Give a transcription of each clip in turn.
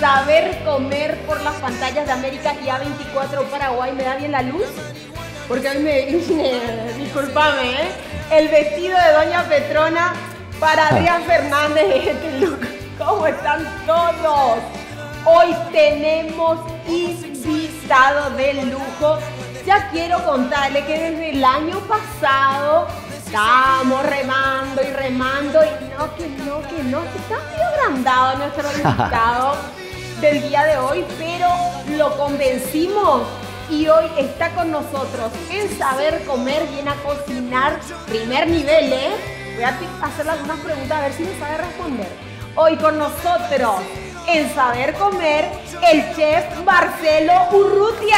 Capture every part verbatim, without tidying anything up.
saber comer por las pantallas de América y A veinticuatro Paraguay. ¿Me da bien la luz? Porque hoy me vine, discúlpame, ¿eh? El vestido de Doña Petrona para Adrián Fernández de este look. ¿Cómo están todos? Hoy tenemos invitado de lujo. Ya quiero contarle que desde el año pasado estábamos remando y remando y no, que no, que no, que está medio agrandado nuestro invitado del día de hoy, pero lo convencimos y hoy está con nosotros en Saber Comer, viene a cocinar primer nivel, ¿eh? Voy a hacerle algunas preguntas a ver si me sabe responder. Hoy con nosotros en Saber Comer, el chef Marcelo Urrutia.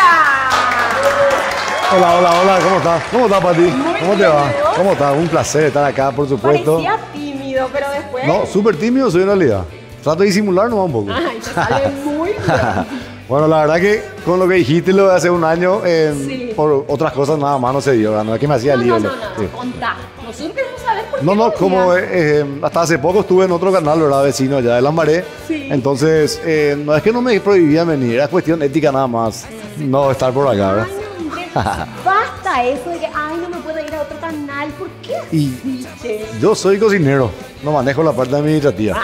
Hola, hola, hola, ¿cómo estás? ¿Cómo estás, Pati? Muy ¿Cómo bien, te va? ¿y vos? ¿Cómo estás? Un placer estar acá, por supuesto. Parecía tímido, pero después... No, súper tímido soy en realidad. Trato de disimular nomás un poco. Ay, te sale muy bien. Bueno, la verdad que con lo que dijiste lo de hace un año, eh, Sí. por otras cosas nada más no se dio, ¿verdad? No es que me hacía No, lío. no, lo- no, no, sí. contá. Nosotros queremos saber por qué No, no, lo como odias. eh, eh, hasta hace poco estuve en otro canal, ¿verdad? Vecino allá de Lambaré. Sí. Entonces, eh, no es que no me prohibían venir, era cuestión ética nada más. No estar por acá, ¿verdad? Ay, no, hombre, basta eso de que, ay, no me puedo ir a otro canal. ¿Por qué Y- así, che? Yo soy cocinero, no manejo la parte administrativa.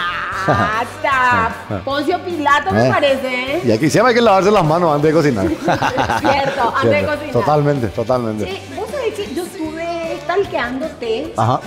Basta. Poncio Pilato me Eh. parece, ¿eh? Y aquí siempre hay que lavarse las manos antes de cocinar. Cierto, antes de Siempre. cocinar. Totalmente, totalmente. Che, vos sabés que yo estuve stalkeándote Ajá,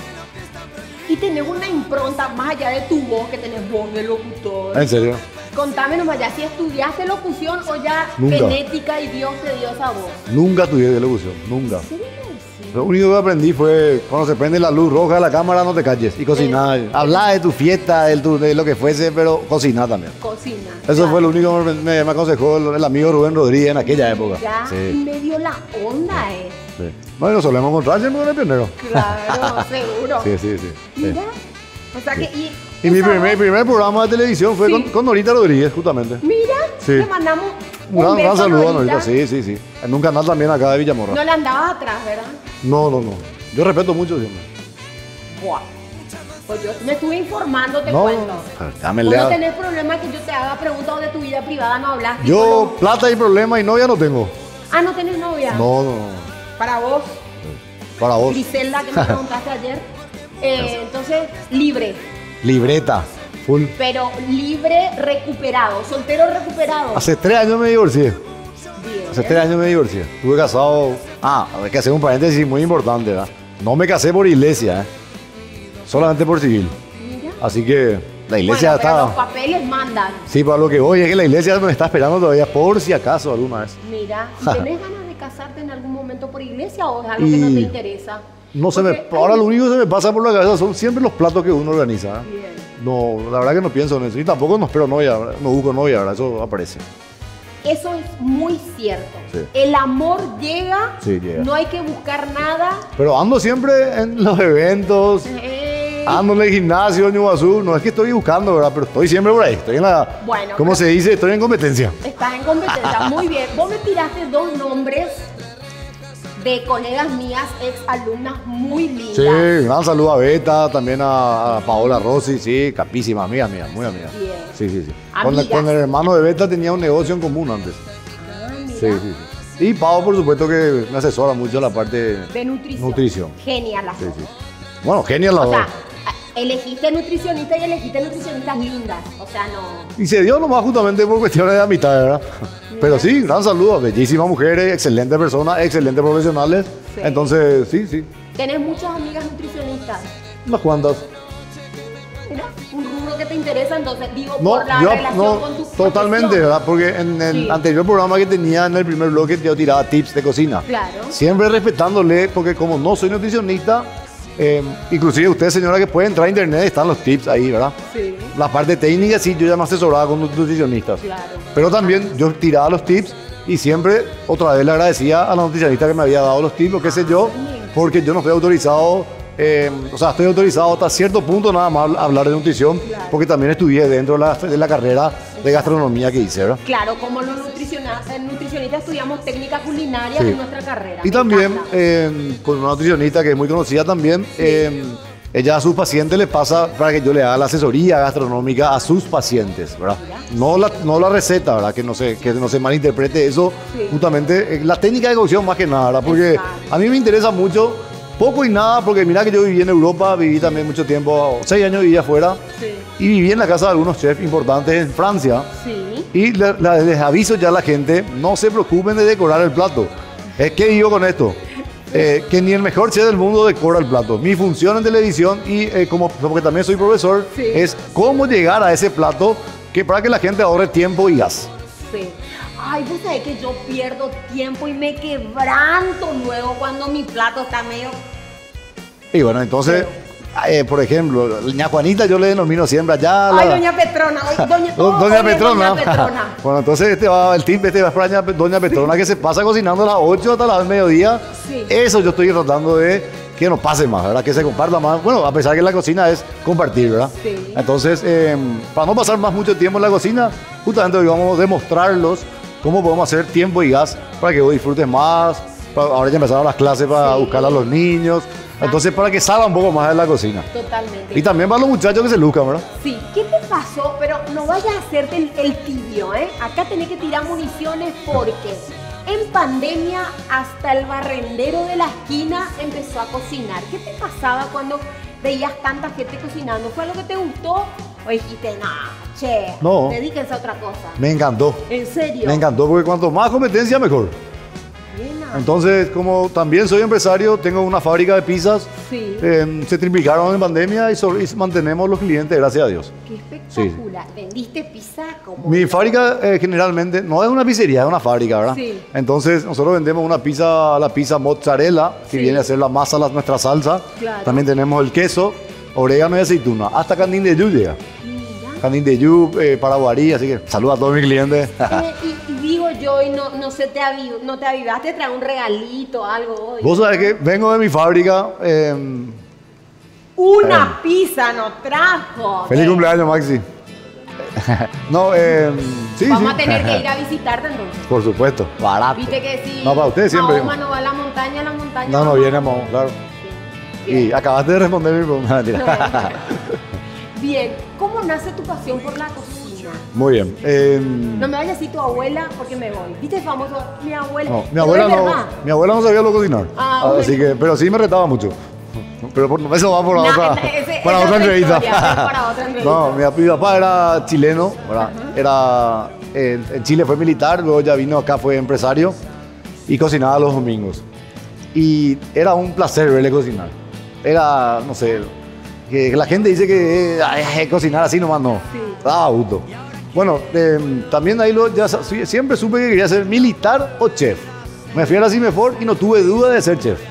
y tenés una impronta más allá de tu voz, que tenés voz de locutor. en serio. Contame nomás ya si estudiaste locución o ya Nunca. genética y Dios te dio esa voz. Nunca estudié locución, nunca. ¿En serio? Sí. Lo único que aprendí fue cuando se prende la luz roja de la cámara no te calles y cocinar. Hablar de tu fiesta, de, tu- de lo que fuese, pero cocinar también. Cocina. Eso claro. fue lo único que me, me aconsejó el, el amigo Rubén Rodríguez en aquella época. Ya, y Sí, me dio la onda, eh. sí. No, y nos solemos encontrar siempre con el pionero. Claro, seguro. Sí, sí, sí. sí. Mira, o sea que... Y, Y mi esa primer, voz- primer programa de televisión fue Sí. con, con Norita Rodríguez, justamente. Mira, Sí. le mandamos Un gran, gran beso, saludo a Norita. Norita, sí, sí, sí. En un canal también acá de Villamorra. No le andabas atrás, ¿verdad? No, no, no. Yo respeto mucho siempre. Buah. Pues yo me estuve informando, te No, cuento. dame Vos no lea. tenés problema que yo te haga preguntas de tu vida privada, no hablas. tipo, Yo no. plata y problema y novia no tengo. Ah, ¿no tenés novia? No, no, no. Para vos, Para vos. Griselda, que me preguntaste ayer. Eh, entonces, libre. Libreta. Full. Pero libre recuperado, soltero recuperado. Hace tres años me divorcié. Bien. Hace tres años me divorcié. Estuve casado. Ah, hay que hacer un paréntesis muy importante, ¿verdad? No me casé por iglesia, ¿eh? Solamente por civil. Mira. Así que la iglesia Bueno, pero los estaba. papeles mandan. Sí, para lo que voy es que la iglesia me está esperando todavía por si acaso alguna vez. Mira, ¿y ¿tenés ganas de casarte en algún momento por iglesia o es algo que no te Y- interesa? No se me, Porque ahora hay- lo único que se me pasa por la cabeza son siempre los platos que uno organiza. ¿eh? Bien. No, la verdad que no pienso en eso. Y tampoco no espero novia, ¿verdad? No busco novia, ¿verdad? Eso aparece. Eso es muy cierto. Sí. El amor llega, Sí, llega. no hay que buscar nada. Pero ando siempre en los eventos, Eh, ando en el gimnasio en Iguazú. No es que estoy buscando, ¿verdad? Pero estoy siempre por ahí. Estoy en la. Bueno, ¿Cómo pero- se dice? Estoy en competencia. Estás en competencia, muy bien. Vos me tiraste dos nombres de colegas mías, ex alumnas muy lindas. Sí, gran saludo a Beta, también a, a Paola Rossi, sí, capísima, amiga mía, muy amiga. Bien. Sí, sí, sí. Con el, Amigas. con el hermano de Beta tenía un negocio en común antes. Ah, mira. Sí, sí, sí. Y Pau, por supuesto, que me asesora mucho la parte De nutrición. nutrición. Genial las Sí, dos. sí. Bueno, genial la O dos. sea, elegiste nutricionista y elegiste nutricionistas lindas. O sea, no. Y se dio nomás justamente por cuestiones de amistad, ¿verdad? Pero sí, gran saludo, bellísimas mujeres, excelentes personas, excelentes profesionales. Sí. Entonces, sí, sí, Tenés muchas amigas nutricionistas. unas cuantas. Mira, un rubro que te interesa, entonces digo No, por la yo relación no, con tu totalmente, profesión. ¿verdad? Porque en el Sí. anterior programa que tenía en el primer bloque yo tiraba tips de cocina. Claro. Siempre respetándole, porque como no soy nutricionista, eh, inclusive usted, señora, que puede entrar a internet, están los tips ahí, ¿verdad? Sí, La parte técnica, sí, yo ya me asesoraba con los nutricionistas. claro. Pero también yo tiraba los tips y siempre otra vez le agradecía a la nutricionista que me había dado los tips o qué sé yo, porque yo no estoy autorizado, eh, o sea, estoy autorizado hasta cierto punto nada más a hablar de nutrición, Claro. porque también estudié dentro de la, de la carrera de gastronomía que hice, ¿verdad? Claro, como los nutricionistas, nutricionistas estudiamos técnicas culinarias Sí. en nuestra carrera. Y me también encanta. eh, con una nutricionista que es muy conocida también, eh, ella a sus pacientes les pasa para que yo le haga la asesoría gastronómica a sus pacientes, ¿verdad? No la, no la receta, ¿verdad? Que no se, que no se malinterprete eso, sí. Justamente la técnica de cocción más que nada, ¿verdad? Porque exacto. A mí me interesa mucho, poco y nada, porque mira que yo viví en Europa, viví también mucho tiempo, seis años viví afuera, sí. Y viví en la casa de algunos chefs importantes en Francia, sí. Y le, le, les aviso ya a la gente, no se preocupen de decorar el plato. ¿Qué digo con esto? Eh, que ni el mejor chef del mundo decora el plato. Mi función en televisión y eh, como porque también soy profesor, sí. Es cómo llegar a ese plato que para que la gente ahorre tiempo y gas. Sí. Ay, vos sabés que yo pierdo tiempo y me quebranto luego cuando mi plato está medio... Y bueno, entonces, eh, por ejemplo, doña Juanita yo le denomino siempre allá... Ay, la... doña Petrona. Ay, doña, oh, doña, Petrona. doña Petrona. Bueno, entonces este va, el tip este va para doña Petrona que se pasa cocinando a las ocho hasta las mediodía. Sí. Eso yo estoy tratando de que no pase más, ¿verdad? Que se comparta más. Bueno, a pesar que la cocina es compartir, ¿verdad? Sí. Entonces, eh, para no pasar más mucho tiempo en la cocina, justamente hoy vamos a demostrarlos cómo podemos hacer tiempo y gas para que vos disfrutes más. Ahora ya empezaron las clases para sí. Buscar a los niños. Entonces, para que salga un poco más de la cocina. Totalmente. Y también para los muchachos que se luzcan, ¿verdad? Sí. ¿Qué te pasó? Pero no vayas a hacerte el, el tibio, ¿eh? Acá tenés que tirar municiones porque en pandemia hasta el barrendero de la esquina empezó a cocinar. ¿Qué te pasaba cuando veías tanta gente cocinando? ¿Fue algo que te gustó? ¿O dijiste, nah, che, no, dedíquense a otra cosa? Me encantó. ¿En serio? Me encantó porque cuanto más competencia, mejor. Entonces, como también soy empresario, tengo una fábrica de pizzas, sí. eh, se triplicaron en pandemia y, so, y mantenemos los clientes, gracias a Dios. ¡Qué espectacular! Sí. ¿Vendiste pizza? Como Mi fábrica eh, generalmente no es una pizzería, es una fábrica, ¿verdad? Sí. Entonces, nosotros vendemos una pizza, la pizza mozzarella, que sí. Viene a ser la masa, la, nuestra salsa. Claro. También tenemos el queso, orégano y aceituna, hasta Candín de Yu llega. Candín de Yu, eh, Paraguarí, así que saluda a todos mis clientes. Eh, y, y digo yo, y no, no, se te aviv, no te avivaste, trae un regalito, algo hoy. Vos sabés que vengo de mi fábrica. Eh, Una eh, pizza nos trajo. Feliz eh. cumpleaños, Maxi. No, eh, sí, Vamos sí. a tener que ir a visitarte entonces. Por supuesto, barato. Viste que sí. No, para ustedes siempre. Mahoma no va a la montaña, a la montaña. No, no viene a Mahoma, claro. Sí. Y acabaste de responder mi pregunta. No, bien, ¿cómo nace tu pasión por la cocina? Muy bien. Eh, no me vayas a decir tu abuela porque me voy. ¿Viste el famoso? Mi abuela. No, mi abuela no, mi abuela no sabía lo cocinar. Ah, así que, pero sí me retaba mucho. Pero por, eso va por la nah, otra, ese, para, otra entrevista. para otra entrevista. No, mi, mi papá era chileno, ¿verdad? Uh-huh. Era, eh, en Chile fue militar, luego ya vino acá, fue empresario y cocinaba los domingos. Y era un placer verle cocinar. Era, no sé, que, que la gente dice que eh, cocinar así nomás no. Sí. Daba gusto. Bueno, eh, también ahí lo, ya, siempre supe que quería ser militar o chef. Me fui a la CIMEFOR y no tuve duda de ser chef.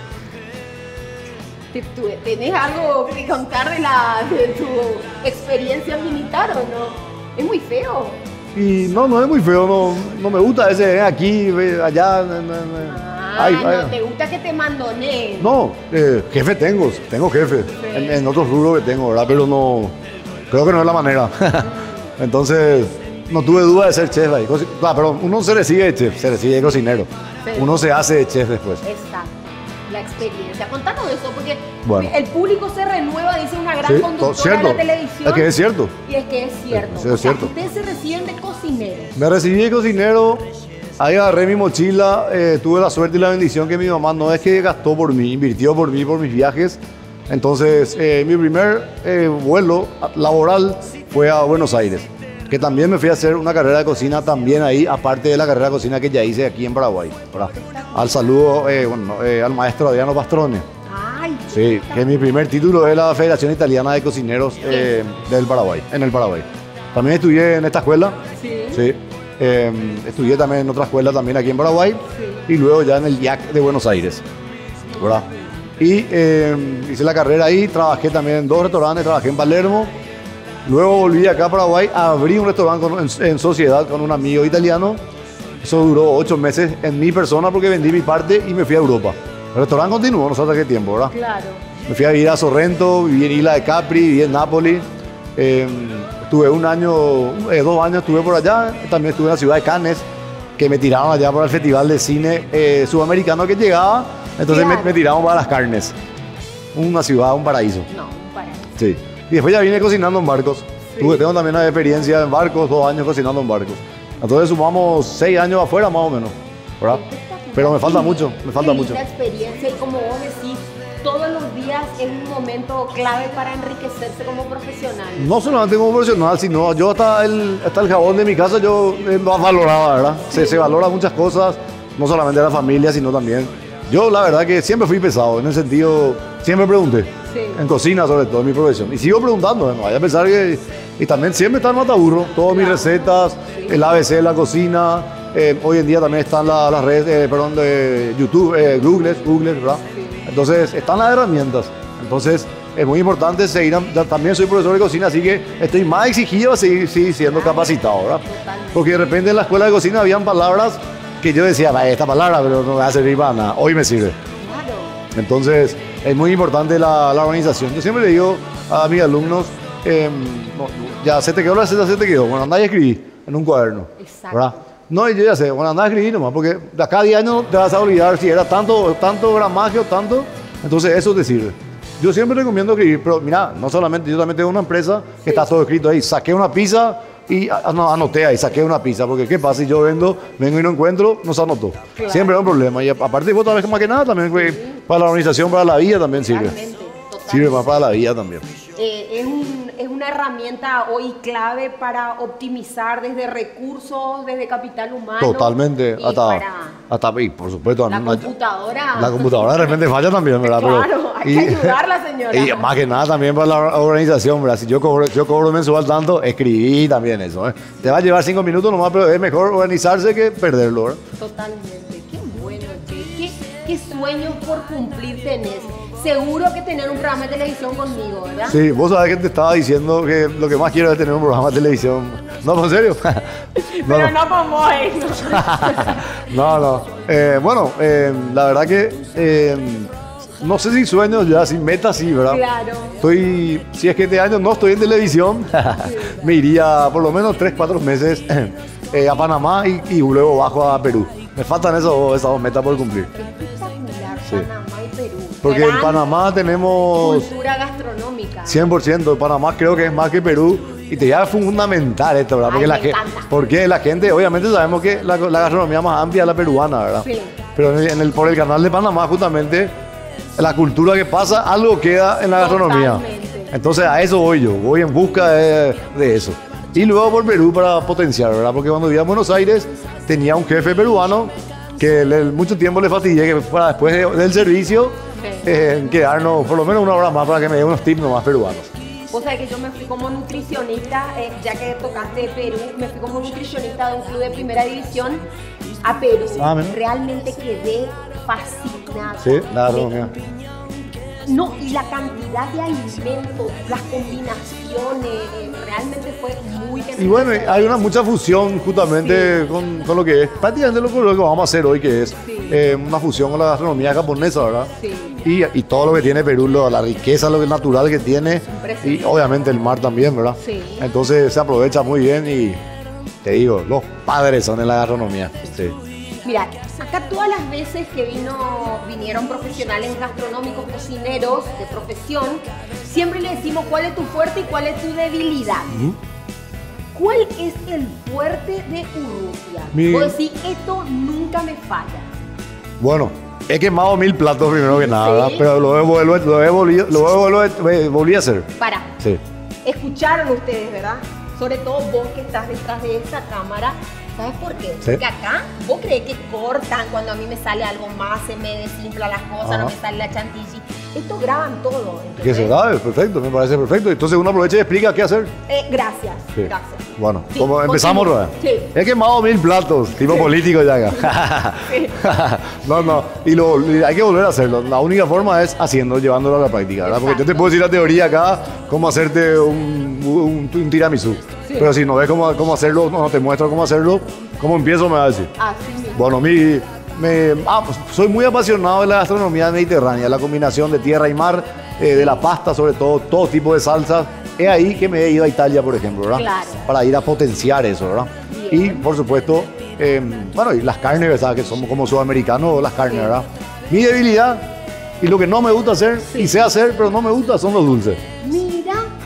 ¿Tenés algo que contar de, la, de tu experiencia militar o no? Es muy feo. Y no, no es muy feo, no, no me gusta ese, eh, aquí, allá. No, no, ah, ay, no, ay. ¿Te gusta que te mandoneen? No, eh, jefe tengo, tengo jefe, sí. en, en otros rubros que tengo, ¿verdad? Pero no, creo que no es la manera. Entonces, no tuve duda de ser chef ahí. Ah, perdón, uno se recibe de chef, se recibe de cocinero. Sí. Uno se hace de chef después. Exacto. La experiencia. Contanos eso, porque bueno. El público se renueva, dice una gran sí, conductora de la televisión. Es que es cierto. Y es que es cierto. Sí, es cierto. O sea, ustedes se reciben de cocineros. Me recibí de cocinero, ahí agarré mi mochila, eh, tuve la suerte y la bendición que mi mamá no es que gastó por mí, invirtió por mí, por mis viajes. Entonces, eh, mi primer eh, vuelo laboral fue a Buenos Aires, que también me fui a hacer una carrera de cocina también ahí, aparte de la carrera de cocina que ya hice aquí en Paraguay. ¿Verdad? Al saludo eh, bueno, eh, al maestro Adriano Pastrone. Ay, sí, que es mi primer título de la Federación Italiana de Cocineros eh, del Paraguay, en el Paraguay. También estudié en esta escuela. Sí. Sí. Eh, estudié también en otra escuela también aquí en Paraguay. Sí. Y luego ya en el I A C de Buenos Aires. ¿Verdad? Y eh, hice la carrera ahí, trabajé también en dos restaurantes, trabajé en Palermo. Luego volví acá a Paraguay, abrí un restaurante con, en, en sociedad con un amigo italiano. Eso duró ocho meses en mi persona porque vendí mi parte y me fui a Europa. El restaurante continuó, no sé hasta qué tiempo, ¿verdad? Claro. Me fui a vivir a Sorrento, viví en Isla de Capri, viví en Nápoles. Eh, estuve un año, eh, dos años estuve por allá. También estuve en la ciudad de Cannes, que me tiraron allá para el festival de cine eh, sudamericano que llegaba. Entonces claro. me, me tiraron para las carnes. Una ciudad, un paraíso. No. Sí. Y después ya vine cocinando en barcos. Sí. Tuve, tengo también una experiencia en barcos, dos años cocinando en barcos. Entonces sumamos seis años afuera más o menos, ¿verdad? Pero me falta mucho, me falta Qué mucho. linda experiencia y como vos decís, todos los días es un momento clave para enriquecerse como profesional. No solamente como profesional, sino yo hasta el, hasta el jabón de mi casa yo eh, lo valoraba, ¿verdad? Se, se valora muchas cosas, no solamente de la familia, sino también. Yo la verdad que siempre fui pesado, en el sentido, siempre pregunté. Sí. En cocina sobre todo, en mi profesión. Y sigo preguntando, no vaya a pensar que... Y también siempre está en Mataburro, todas mis recetas, el A B C de la cocina. Eh, hoy en día también están la- las redes, eh, perdón, de YouTube, eh, Google, Google, ¿verdad? Entonces, están las herramientas. Entonces, es muy importante seguir. Ya también soy profesor de cocina, así que estoy más exigido a seguir, seguir siendo capacitado, ¿verdad? Totalmente. Porque de repente en la escuela de cocina habían palabras que yo decía, "Va, esta palabra, pero no me va a servir para nada. Hoy me sirve". Claro. Entonces, es muy importante la, la organización. Yo siempre le digo a mis alumnos, eh, no, ya se te quedó la receta, se te quedó. Bueno, andá y escribí en un cuaderno. Exacto. ¿Verdad? No, y yo ya sé, bueno, andá a escribir nomás, porque de acá a diez años te vas a olvidar si era tanto, tanto gramaje o tanto. Entonces, eso te sirve. Yo siempre recomiendo escribir, pero mira, no solamente, yo también tengo una empresa que está todo escrito ahí. Saqué una pizza y a- no, anoté ahí, saqué una pizza, porque ¿qué pasa si yo vendo, vengo y no encuentro? No se anotó. Claro. Siempre es un problema. Y aparte, vos sabes que más que nada, también güey, para la organización, para la vida también sirve. Totalmente, totalmente. Sirve más para la vida también. Eh, es, un- es una herramienta hoy clave para optimizar desde recursos, desde capital humano. Totalmente. Y Hasta, para hasta, y por supuesto, la una- computadora. la computadora de repente falla también, ¿verdad? Pero- Claro, hay que ayudarla, señora. Y más que nada también para la organización, ¿verdad? Si yo cobro, yo cobro mensual tanto, escribí también eso, ¿eh? Te va a llevar cinco minutos nomás, pero es mejor organizarse que perderlo, ¿verdad? Totalmente. Qué bueno, che. ¿Qué, qué sueños por cumplir tenés? Seguro que tener un programa de televisión conmigo, ¿verdad? Sí, vos sabés que te estaba diciendo que lo que más quiero es tener un programa de televisión. No, ¿en serio? No, Pero no. no como eso. No, no. Eh, bueno, eh, la verdad que eh, no sé si sueños ya, si metas sí, ¿verdad? Claro. Estoy, si es que este año no estoy en televisión, me iría por lo menos tres, cuatro meses eh, a Panamá y, y luego bajo a Perú. Me faltan esos, esas dos metas por cumplir. Espectacular, Sí. Panamá y Perú. Porque en Gran Panamá tenemos cultura gastronómica. cien por ciento, Panamá creo que es más que Perú. Y te ya es fundamental esto, ¿verdad? Ay, Porque, la, me ge- encanta. porque la gente, obviamente sabemos que la, la gastronomía más amplia es la peruana, ¿verdad? Sí. Pero en el, en el- por el canal de Panamá, justamente, la cultura que pasa, algo queda en la gastronomía. Totalmente. Entonces a eso voy yo, voy en busca de, de eso. Y luego por Perú para potenciar, ¿verdad? Porque cuando vivía en Buenos Aires, tenía un jefe peruano que le- mucho tiempo le fatigué que para después de- del servicio Sí. eh, quedarnos por lo menos una hora más para que me dé unos tips nomás peruanos. Vos sabés que yo me fui como nutricionista, eh, ya que tocaste Perú, me fui como nutricionista de un club de primera división a Perú. Ah, mira. Realmente quedé fascinada. Sí, la Me- gastronomía. No, y la cantidad de alimentos, las combinaciones, eh, realmente fue muy Y bueno, hay una mucha fusión justamente con, con lo que es prácticamente lo que, lo que vamos a hacer hoy, que es Sí. eh, una fusión con la gastronomía japonesa, ¿verdad? Sí. Y, y todo lo que tiene Perú, lo- la riqueza, lo que natural que tiene, y obviamente el mar también, ¿verdad? Sí. Entonces se aprovecha muy bien y te digo, los padres son en la gastronomía. Sí. Mira, acá todas las veces que vino, vinieron profesionales gastronómicos, cocineros de profesión, siempre le decimos cuál es tu fuerte y cuál es tu debilidad. ¿Cuál es el fuerte de Urrutia? Mi- Puedo decir, esto nunca me falla. Bueno, he quemado mil platos primero que nada, Sí. ¿verdad? Pero lo he, vuelvo- lo he, volvido- lo he vuelvo- eh, volví a hacer. Para, Sí. escucharon ustedes, ¿verdad? Sobre todo vos que estás detrás de esta cámara. ¿Sabes por qué? Sí. Porque acá vos crees que cortan cuando a mí me sale algo más, se me desinfla las cosas, Ajá. no me sale la chantilly. Esto graban todo, ¿entendés? Que se da, perfecto, me parece perfecto. Entonces uno aprovecha y explica qué hacer. Eh, gracias, Sí. gracias. Bueno, Sí, como empezamos, continúa. ¿verdad? Sí. He quemado mil platos, tipo político ya acá. Sí. No, no, y lo, y hay que volver a hacerlo. La única forma es haciendo, llevándolo a la práctica, ¿verdad? Porque yo te Exacto. puedo decir la teoría acá, cómo hacerte un, un, un tiramisú. Sí. Pero si no ves cómo, cómo hacerlo, no te muestro cómo hacerlo, ¿cómo empiezo? Me va a decir. Así mismo. Bueno, mi, me, ah, pues, soy muy apasionado de la gastronomía mediterránea, la combinación de tierra y mar, eh, de la pasta sobre todo, todo tipo de salsas. Es ahí que me he ido a Italia, por ejemplo, ¿verdad? Claro. Para ir a potenciar eso, ¿verdad? Y, Bien. por supuesto, eh, bueno, y las carnes, ¿verdad? Que somos como sudamericanos, las carnes, Sí. ¿verdad? Mi debilidad y lo que no me gusta hacer, Sí. y sé hacer, pero no me gusta, son los dulces. Mira,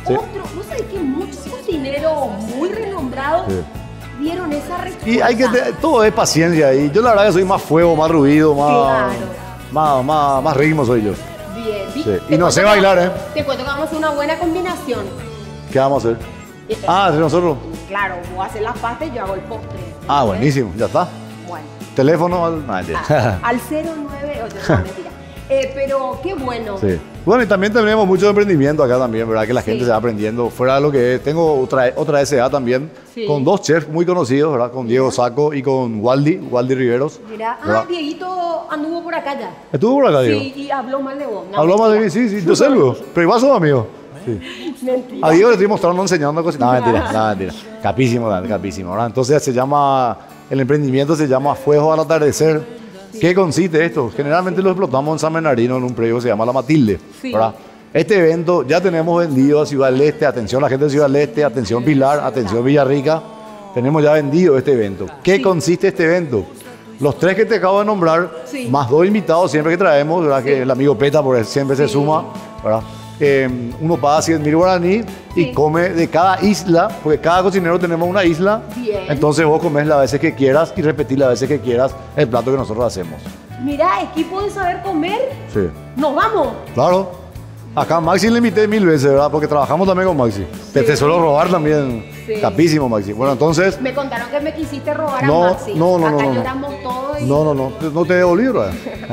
Sí. Otro, ¿no sabes que muchos cocineros muy renombrados Sí. dieron esa respuesta? Y hay que te- todo es paciencia y yo la verdad que soy más fuego, más ruido, más, Claro. más, más, más ritmo soy yo. Bien, Sí. Te Y no cuento sé que- bailar, ¿eh? Te cuento que vamos a hacer una buena combinación. ¿Qué vamos a hacer? Eh, Ah, entre nosotros. Claro, vos haces la pasta y yo hago el postre. Ah, buenísimo, ya está. Bueno. Teléfono al... No, mentira. Ah, al cero nueve ocho, no, mentira. Eh, pero qué bueno. Sí. Bueno, y también tenemos mucho emprendimiento acá también, ¿verdad? Que la gente Sí. se va aprendiendo. Fuera de lo que es, tengo otra, otra S A también, Sí. con dos chefs muy conocidos, ¿verdad? Con Diego Saco y con Waldi, Waldi Riveros. Mira, ah, ¿verdad? Dieguito anduvo por acá ya. ¿Estuvo por acá, Diego? Sí, y habló mal de vos. No, Habló más de mí, mentira. sí, sí, yo sé luego. Pero igual somos amigos. Sí. Mentira. A Diego le estoy mostrando, enseñando a cocinar. No, mentira, no, mentira. Capísimo, ¿verdad? Capísimo, ¿verdad? Entonces se llama, el emprendimiento se llama Fuego al Atardecer. ¿Qué consiste esto? Generalmente lo explotamos en San Bernardino en un predio que se llama La Matilde, Sí. ¿verdad? Este evento ya tenemos vendido a Ciudad del Este, atención la gente de Ciudad del Este, atención Pilar, atención Villarrica. Tenemos ya vendido este evento. ¿Qué Sí. consiste este evento? Los tres que te acabo de nombrar, Sí. más dos invitados siempre que traemos, ¿verdad? Que el amigo Peta por siempre se Sí. suma, ¿verdad? Eh, uno paga cien mil guaraní y Sí. come de cada isla, porque cada cocinero tenemos una isla. Bien. Entonces vos comes las veces que quieras y repetís las veces que quieras el plato que nosotros hacemos. Mira, equipo de saber comer, Sí. nos vamos. Claro. Acá a Maxi le invité mil veces, ¿verdad? Porque trabajamos también con Maxi. Te, te suelo robar también. Sí. Capísimo, Maxi. Bueno, entonces... Me contaron que me quisiste robar No, a Maxi. no, no, Acá no, no, no. lloramos todo y... No, no, no. No te devolví, ¿verdad?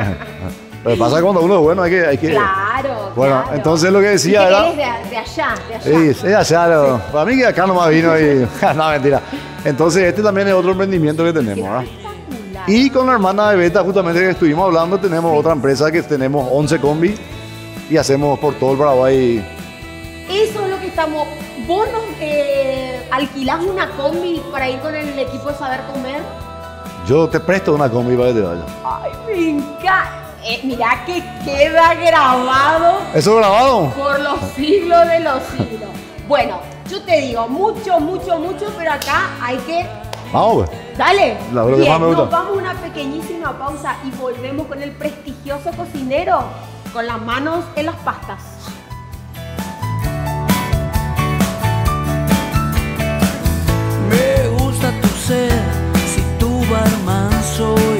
Lo que pasa es que cuando uno es bueno hay que... Hay que Claro, Bueno, claro. entonces lo que decía Dice que era... eres de, de allá, de allá. Sí, es allá, lo- para mí que acá nomás vino y... no, mentira. Entonces este también es otro emprendimiento que tenemos, ¿verdad? Espectacular. Y con la hermana de Beta, justamente que estuvimos hablando, tenemos otra empresa que tenemos once combi y hacemos por todo el Paraguay. Eso es lo que estamos... ¿Vos nos eh, alquilás una combi para ir con el equipo de saber comer? Yo te presto una combi para que te vayas. Ay, me encanta. Eh, mirá que queda grabado ¿Eso es grabado? por los siglos de los siglos. Bueno, yo te digo, mucho, mucho, mucho, pero acá hay que... Vamos, pues. Dale. La verdad que Bien, más me gusta. nos vamos a una pequeñísima pausa y volvemos con el prestigioso cocinero con las manos en las pastas. Me gusta tu ser, si tu barman soy.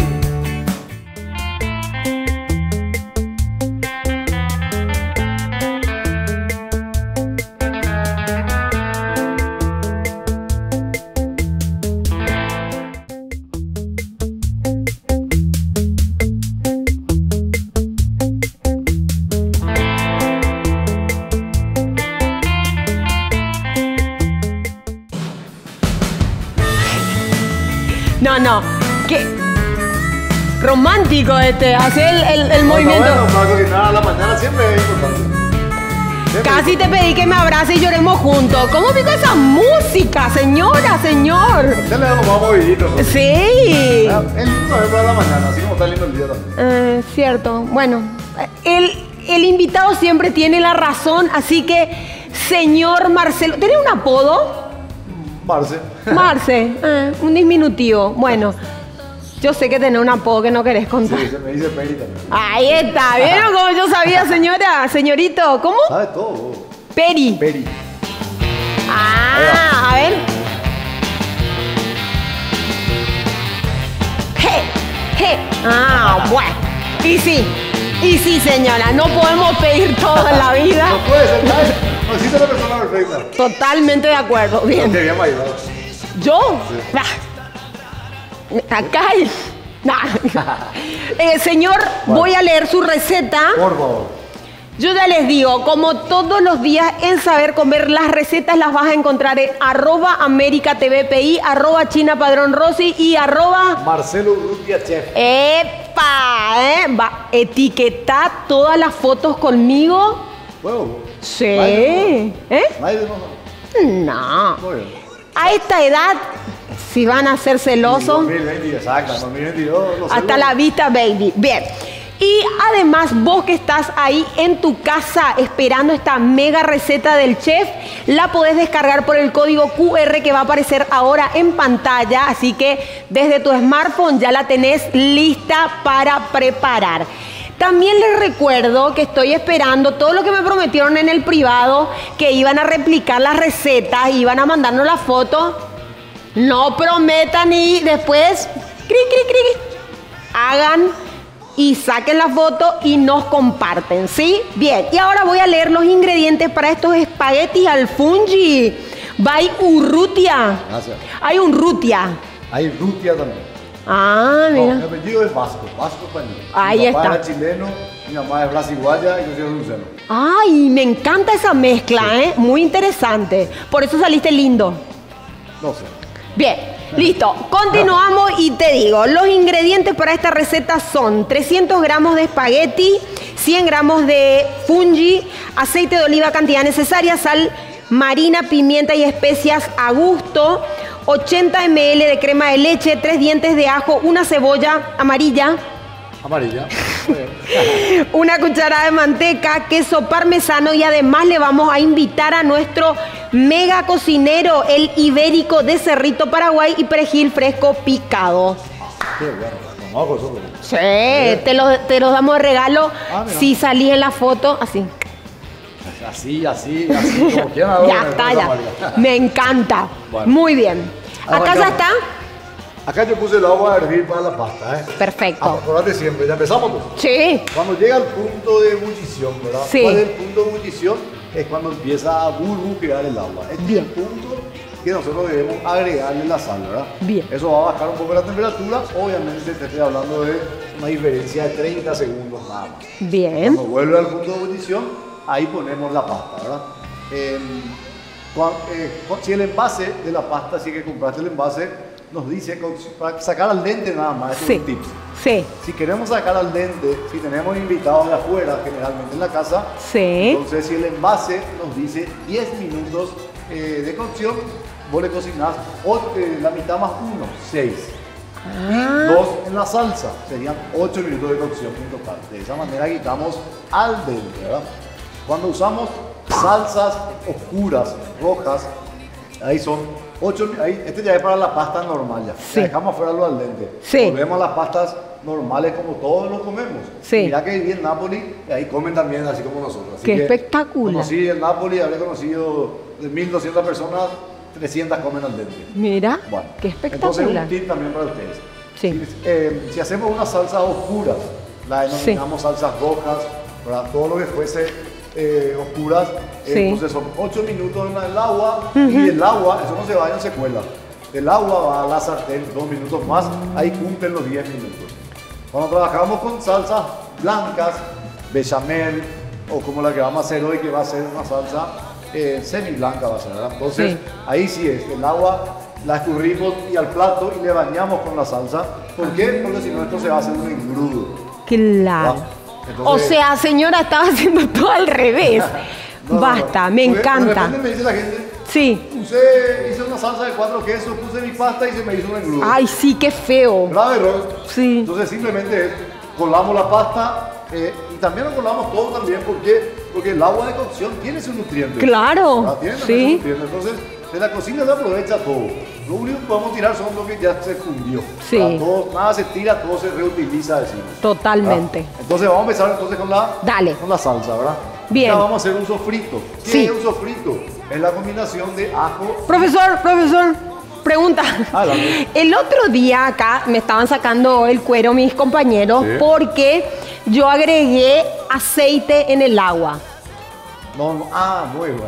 No, no. ¿Qué? Romántico este, hacer el, el, el movimiento. Bueno, para cocinar a la mañana siempre es importante. Siempre. Casi te pedí que me abrace y lloremos juntos. ¿Cómo pico esa música, señora, señor? Ya le damos más movidito, ¿no? Sí. Ah, es lindo también para la mañana, así como está lindo el día también. Eh, cierto. Bueno, el, el invitado siempre tiene la razón, así que, señor Marcelo, ¿tiene un apodo? Marce. Marce, eh, un diminutivo. Bueno, yo sé que tenés un apodo que no querés contar. Sí, se me dice Peri también. Ahí está, ¿vieron cómo yo sabía, señora? Señorito, ¿cómo? ¿Sabes todo vos? Peri. Peri. Ah, a ver. Je, je. Ah, bueno. Y sí, y sí, señora, no podemos pedir todo en la vida. No puede ser, ¿sabes? No existe la persona perfecta. Totalmente de acuerdo, bien. Qué bien bailado. ¿Yo? Bah. Acá hay... Nah. Eh, señor, voy a leer su receta. Por favor. Yo ya les digo, como todos los días en Saber Comer, las recetas las vas a encontrar en arroba América T V P I, arroba China Padrón Rossi y arroba... Marcelo Urrutia Chef. ¡Epa! ¿Eh? Va, etiqueta todas las fotos conmigo. Huevo. Sí. Nadie ¿Eh? Nadie no. No. Muy bien. A esta edad, si van a ser celosos... dos mil veinte, exacto. dos mil veintidós. lo sé, Hasta lo- la vista, baby. Bien. Y además, vos que estás ahí en tu casa esperando esta mega receta del chef, la podés descargar por el código Q R que va a aparecer ahora en pantalla. Así que desde tu smartphone ya la tenés lista para preparar. También les recuerdo que estoy esperando todo lo que me prometieron en el privado, que iban a replicar las recetas, iban a mandarnos la foto. No prometan y después, cri, cri, cri, hagan y saquen la foto y nos comparten, ¿sí? Bien, y ahora voy a leer los ingredientes para estos espaguetis al fungi. Hay urrutia. Gracias. Hay urrutia. Hay rutia también. Ah, No, mira. mi apellido es Vasco, Vasco español. Ahí mi papá está. era chileno, mi mamá es brasiguaya y yo soy luceno. Ay, me encanta esa mezcla, ¿eh? Muy interesante. Por eso saliste lindo. No sé. Bien, listo. Continuamos y te digo, los ingredientes para esta receta son trescientos gramos de espagueti, cien gramos de fungi, aceite de oliva cantidad necesaria, sal marina, pimienta y especias a gusto, ochenta mililitros de crema de leche, tres dientes de ajo, una cebolla amarilla, Amarilla. Muy bien. una cucharada de manteca, queso parmesano y además le vamos a invitar a nuestro mega cocinero, el ibérico de Cerrito, Paraguay, y perejil fresco picado. Qué bueno. Vamos con eso, pero- Sí, te los te los damos de regalo Ah, mira. si salís en la foto así. Así, así, así, como quieran. Ya ahora, está, con esa ya. María. Me encanta. Bueno. Muy bien. Acá ya Arrancamos. está. Acá yo puse el agua a hervir para la pasta, ¿eh? Perfecto. Acordate siempre, ya empezamos pues. Sí. Cuando llega el punto de ebullición, ¿verdad? Sí. ¿Cuál es el punto de ebullición? Es cuando empieza a burbujear el agua. Este Bien. es el punto que nosotros debemos agregarle la sal, ¿verdad? Bien. Eso va a bajar un poco la temperatura. Obviamente te estoy hablando de una diferencia de treinta segundos nada más. Bien. Cuando vuelve al punto de ebullición, ahí ponemos la pasta, ¿verdad? Eh, cuan- eh, cu- si el envase de la pasta, si que compraste el envase, nos dice con- para sacar al dente nada más, este Sí. es un tips. Sí. Si queremos sacar al dente, si tenemos invitados de afuera, generalmente en la casa, Sí. entonces si el envase nos dice diez minutos eh, de cocción, vos le cocinás o, eh, la mitad más uno, seis. Ah. Y dos en la salsa, serían ocho minutos de cocción en total. De esa manera quitamos al dente, ¿verdad? Cuando usamos salsas oscuras, rojas, ahí son ocho, ahí, este ya es para la pasta normal ya. Sí. Ya dejamos fuera lo al dente. Sí. Volvemos a las pastas normales como todos lo comemos. Sí. Mirá que viví en Nápoli y ahí comen también así como nosotros. Así Qué que espectacular. Conocí en Nápoli, habré conocido de mil doscientas personas, trescientas comen al dente. Mira, Bueno, qué entonces espectacular. un tip también para ustedes. Sí. Si, eh, si hacemos unas salsas oscuras, la denominamos salsas rojas, ¿verdad? Todo lo que fuese eh, oscuras, eh, Sí. entonces son ocho minutos en el agua y el agua, eso no se vaya, no se cuela. El agua va a la sartén dos minutos más, ahí cumplen los diez minutos. Cuando trabajamos con salsas blancas, bechamel o como la que vamos a hacer hoy, que va a ser una salsa eh, semi blanca, va a ser, ¿verdad? Entonces Sí. ahí sí es, el agua la escurrimos y al plato y le bañamos con la salsa. ¿Por qué? Porque si no esto se va a hacer un engrudo. Claro. ¿va? O Entonces- sea, señora, estaba haciendo todo al revés. No, no, Basta, no. me Porque encanta. De repente me dice la gente, Sí. usé, hice una salsa de cuatro quesos, puse mi pasta y se me hizo un engrudo. Ay, sí, qué feo. Grave error. Sí. Entonces simplemente es, colamos la pasta eh, y también lo colamos todo también. ¿Por qué? Porque el agua de cocción tiene sus nutrientes. Claro, ¿verdad? Tiene también sí. sus nutrientes. Entonces de la cocina se aprovecha todo. Lo único que podemos tirar son lo que ya se fundió. Sí. ¿verdad? Todo, nada se tira, todo se reutiliza, decimos. Totalmente. ¿verdad? Entonces vamos a empezar entonces con la, Dale. con la salsa, ¿verdad? Bien. Ya vamos a hacer un sofrito. ¿Qué Sí. es un sofrito? Es la combinación de ajo. Profesor, profesor, pregunta. Adelante. El otro día acá me estaban sacando el cuero mis compañeros Sí. porque yo agregué aceite en el agua. No, no. Ah, muy bueno.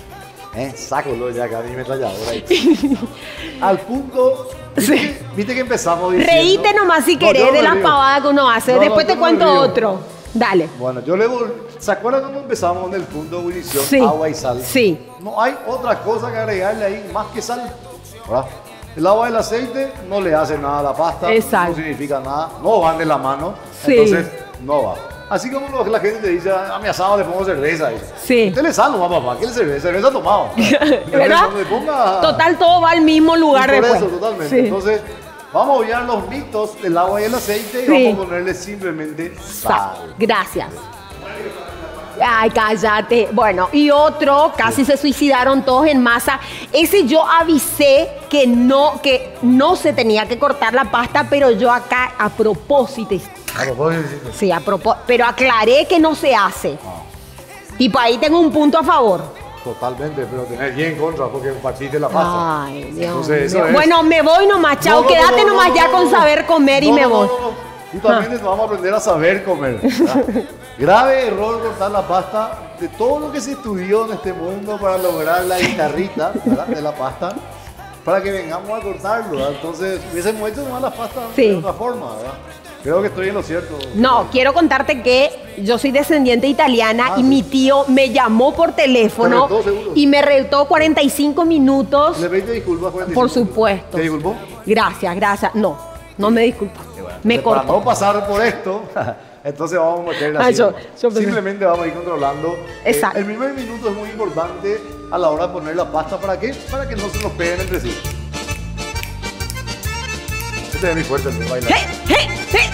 ¿Eh? Sácalo ya acá, mi metralladora. ahí. Al punto. ¿Viste, Sí. que, viste que empezamos diciendo? Reíte nomás si No, querés yo no de me la río. pavada que uno hace. No, no, Después yo te no cuento me río. otro. Dale. Bueno, yo le vol- ¿Se acuerdan cómo empezamos en el punto de ebullición? Sí. Agua y sal. Sí. No hay otra cosa que agregarle ahí más que sal. ¿verdad? El agua y el aceite no le hace nada a la pasta. Exacto. No significa nada. No van de la mano. Sí. Entonces, no va. Así como lo que la gente te dice, a mi asado le pongo cerveza. Dice. Sí. Usted le sal nomás, papá. ¿Qué le cerveza? Cerveza tomado. ¿Verdad? Cuando le ponga- Total, todo va al mismo lugar por después. eso, totalmente. Sí. Entonces, vamos a obviar los mitos del agua y el aceite Sí. y vamos a ponerle simplemente Sal. sal. Gracias. Ay, cállate. Bueno, y otro, casi se suicidaron todos en masa. Ese yo avisé que no, que no se tenía que cortar la pasta, pero yo acá a propósito. A propósito. Sí, a propósito. Pero aclaré que no se hace. Ah. Tipo, ahí tengo un punto a favor. Totalmente, pero tenés bien en contra porque partiste la pasta. Ay, Dios Entonces, eso mío. es- Bueno, me voy nomás, chao. No, no, Quédate no, no, nomás no, ya no, con no. saber comer y No, me no, voy. no, no, no. Tú también te vamos a aprender a saber comer. ¿verdad? Grave error cortar la pasta. De todo lo que se estudió en este mundo para lograr la guitarrita, ¿verdad?, de la pasta, para que vengamos a cortarlo, ¿verdad? Entonces hubiésemos hecho nomás la pasta Sí. de otra forma, ¿verdad? Creo que estoy en lo cierto. No, quiero contarte que yo soy descendiente italiana Ah, y sí. mi tío me llamó por teléfono ¿Te retó, seguro? y me retó cuarenta y cinco minutos. ¿Le pediste disculpas? cuarenta y cinco? Por supuesto. ¿Te disculpó? Gracias, gracias. No, no me disculpo. Me Entonces, para no cortó. pasar por esto, entonces vamos a meterla Ah, así. yo- yo pensé- Simplemente vamos a ir controlando. Eh, Exacto. el primer minuto es muy importante a la hora de poner la pasta. ¿Para qué? Para que no se nos peguen entre sí. Este es mi fuerte, el de bailar. ¡Hey, hey, hey!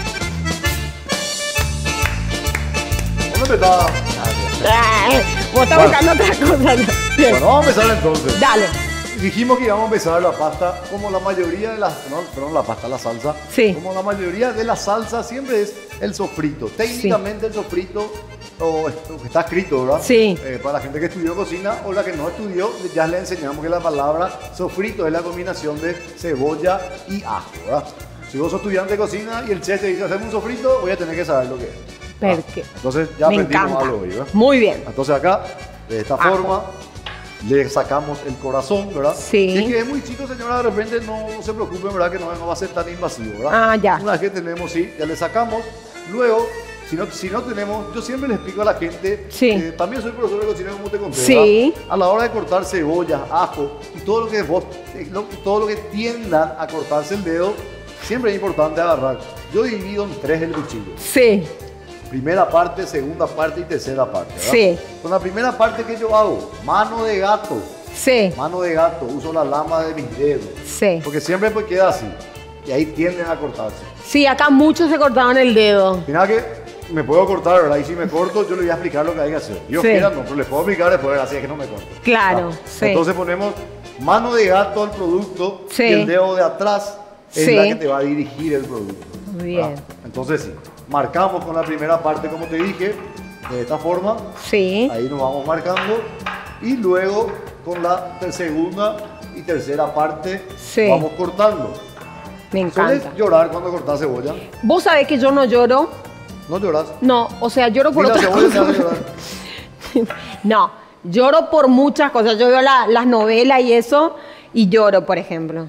¿Dónde empezaba? Ah, vos estás Bueno. buscando otra cosa. Bien. Bueno, vamos a empezar entonces. Dale. Dijimos que íbamos a empezar la pasta como la mayoría de las... No, perdón, la pasta, la salsa. Sí. Como la mayoría de las salsas siempre es el sofrito. Técnicamente el sofrito, o esto que está escrito, ¿verdad? Sí. Eh, para la gente que estudió cocina o la que no estudió, ya le enseñamos que la palabra sofrito es la combinación de cebolla y ajo, ¿verdad? Si vos sos estudiante de cocina y el chef te dice hacemos un sofrito, voy a tener que saber lo que es. ¿verdad? Perfecto. Entonces ya Me aprendimos encanta. algo hoy, ¿verdad? Muy bien. Entonces acá, de esta Ajo. forma, le sacamos el corazón, ¿verdad? Sí. Si es que es muy chico, señora, de repente no, no se preocupen, ¿verdad? Que no, no va a ser tan invasivo, ¿verdad? Ah, ya. Una vez que tenemos, sí, ya le sacamos. Luego, si no, si no tenemos, yo siempre les explico a la gente, Sí. eh, también soy profesor de cocina, como te conté, Sí. ¿verdad? A la hora de cortar cebollas, ajo y todo lo que vos, eh, lo- todo lo que tiendan a cortarse el dedo, siempre es importante agarrar. Yo divido en tres el cuchillo. Sí. Primera parte, segunda parte y tercera parte, ¿verdad? Sí. Con la primera parte que yo hago, mano de gato, Sí. mano de gato, uso la lama de mis dedos, Sí. porque siempre pues queda así, y ahí tienden a cortarse. Sí, acá muchos se cortaban el dedo. Mira que me puedo cortar, ¿verdad? Y si me corto, yo le voy a explicar lo que hay que hacer. Dios Sí. quiera, no, pero les puedo explicar después, así es que no me corto. Claro, ¿verdad? sí. Entonces ponemos mano de gato al producto Sí. y el dedo de atrás es Sí. la que te va a dirigir el producto. Muy bien. ¿verdad? Entonces sí, marcamos con la primera parte, como te dije, de esta forma. Sí. Ahí nos vamos marcando. Y luego con la ter- segunda y tercera parte Sí. vamos cortando. Me ¿Sueles encanta. llorar cuando cortas cebolla? Vos sabés que yo no lloro. ¿No lloras? No, o sea, lloro por Ni la otras cebolla te hace cosas. llorar. No, lloro por muchas cosas. Yo veo la- las novelas y eso y lloro, por ejemplo.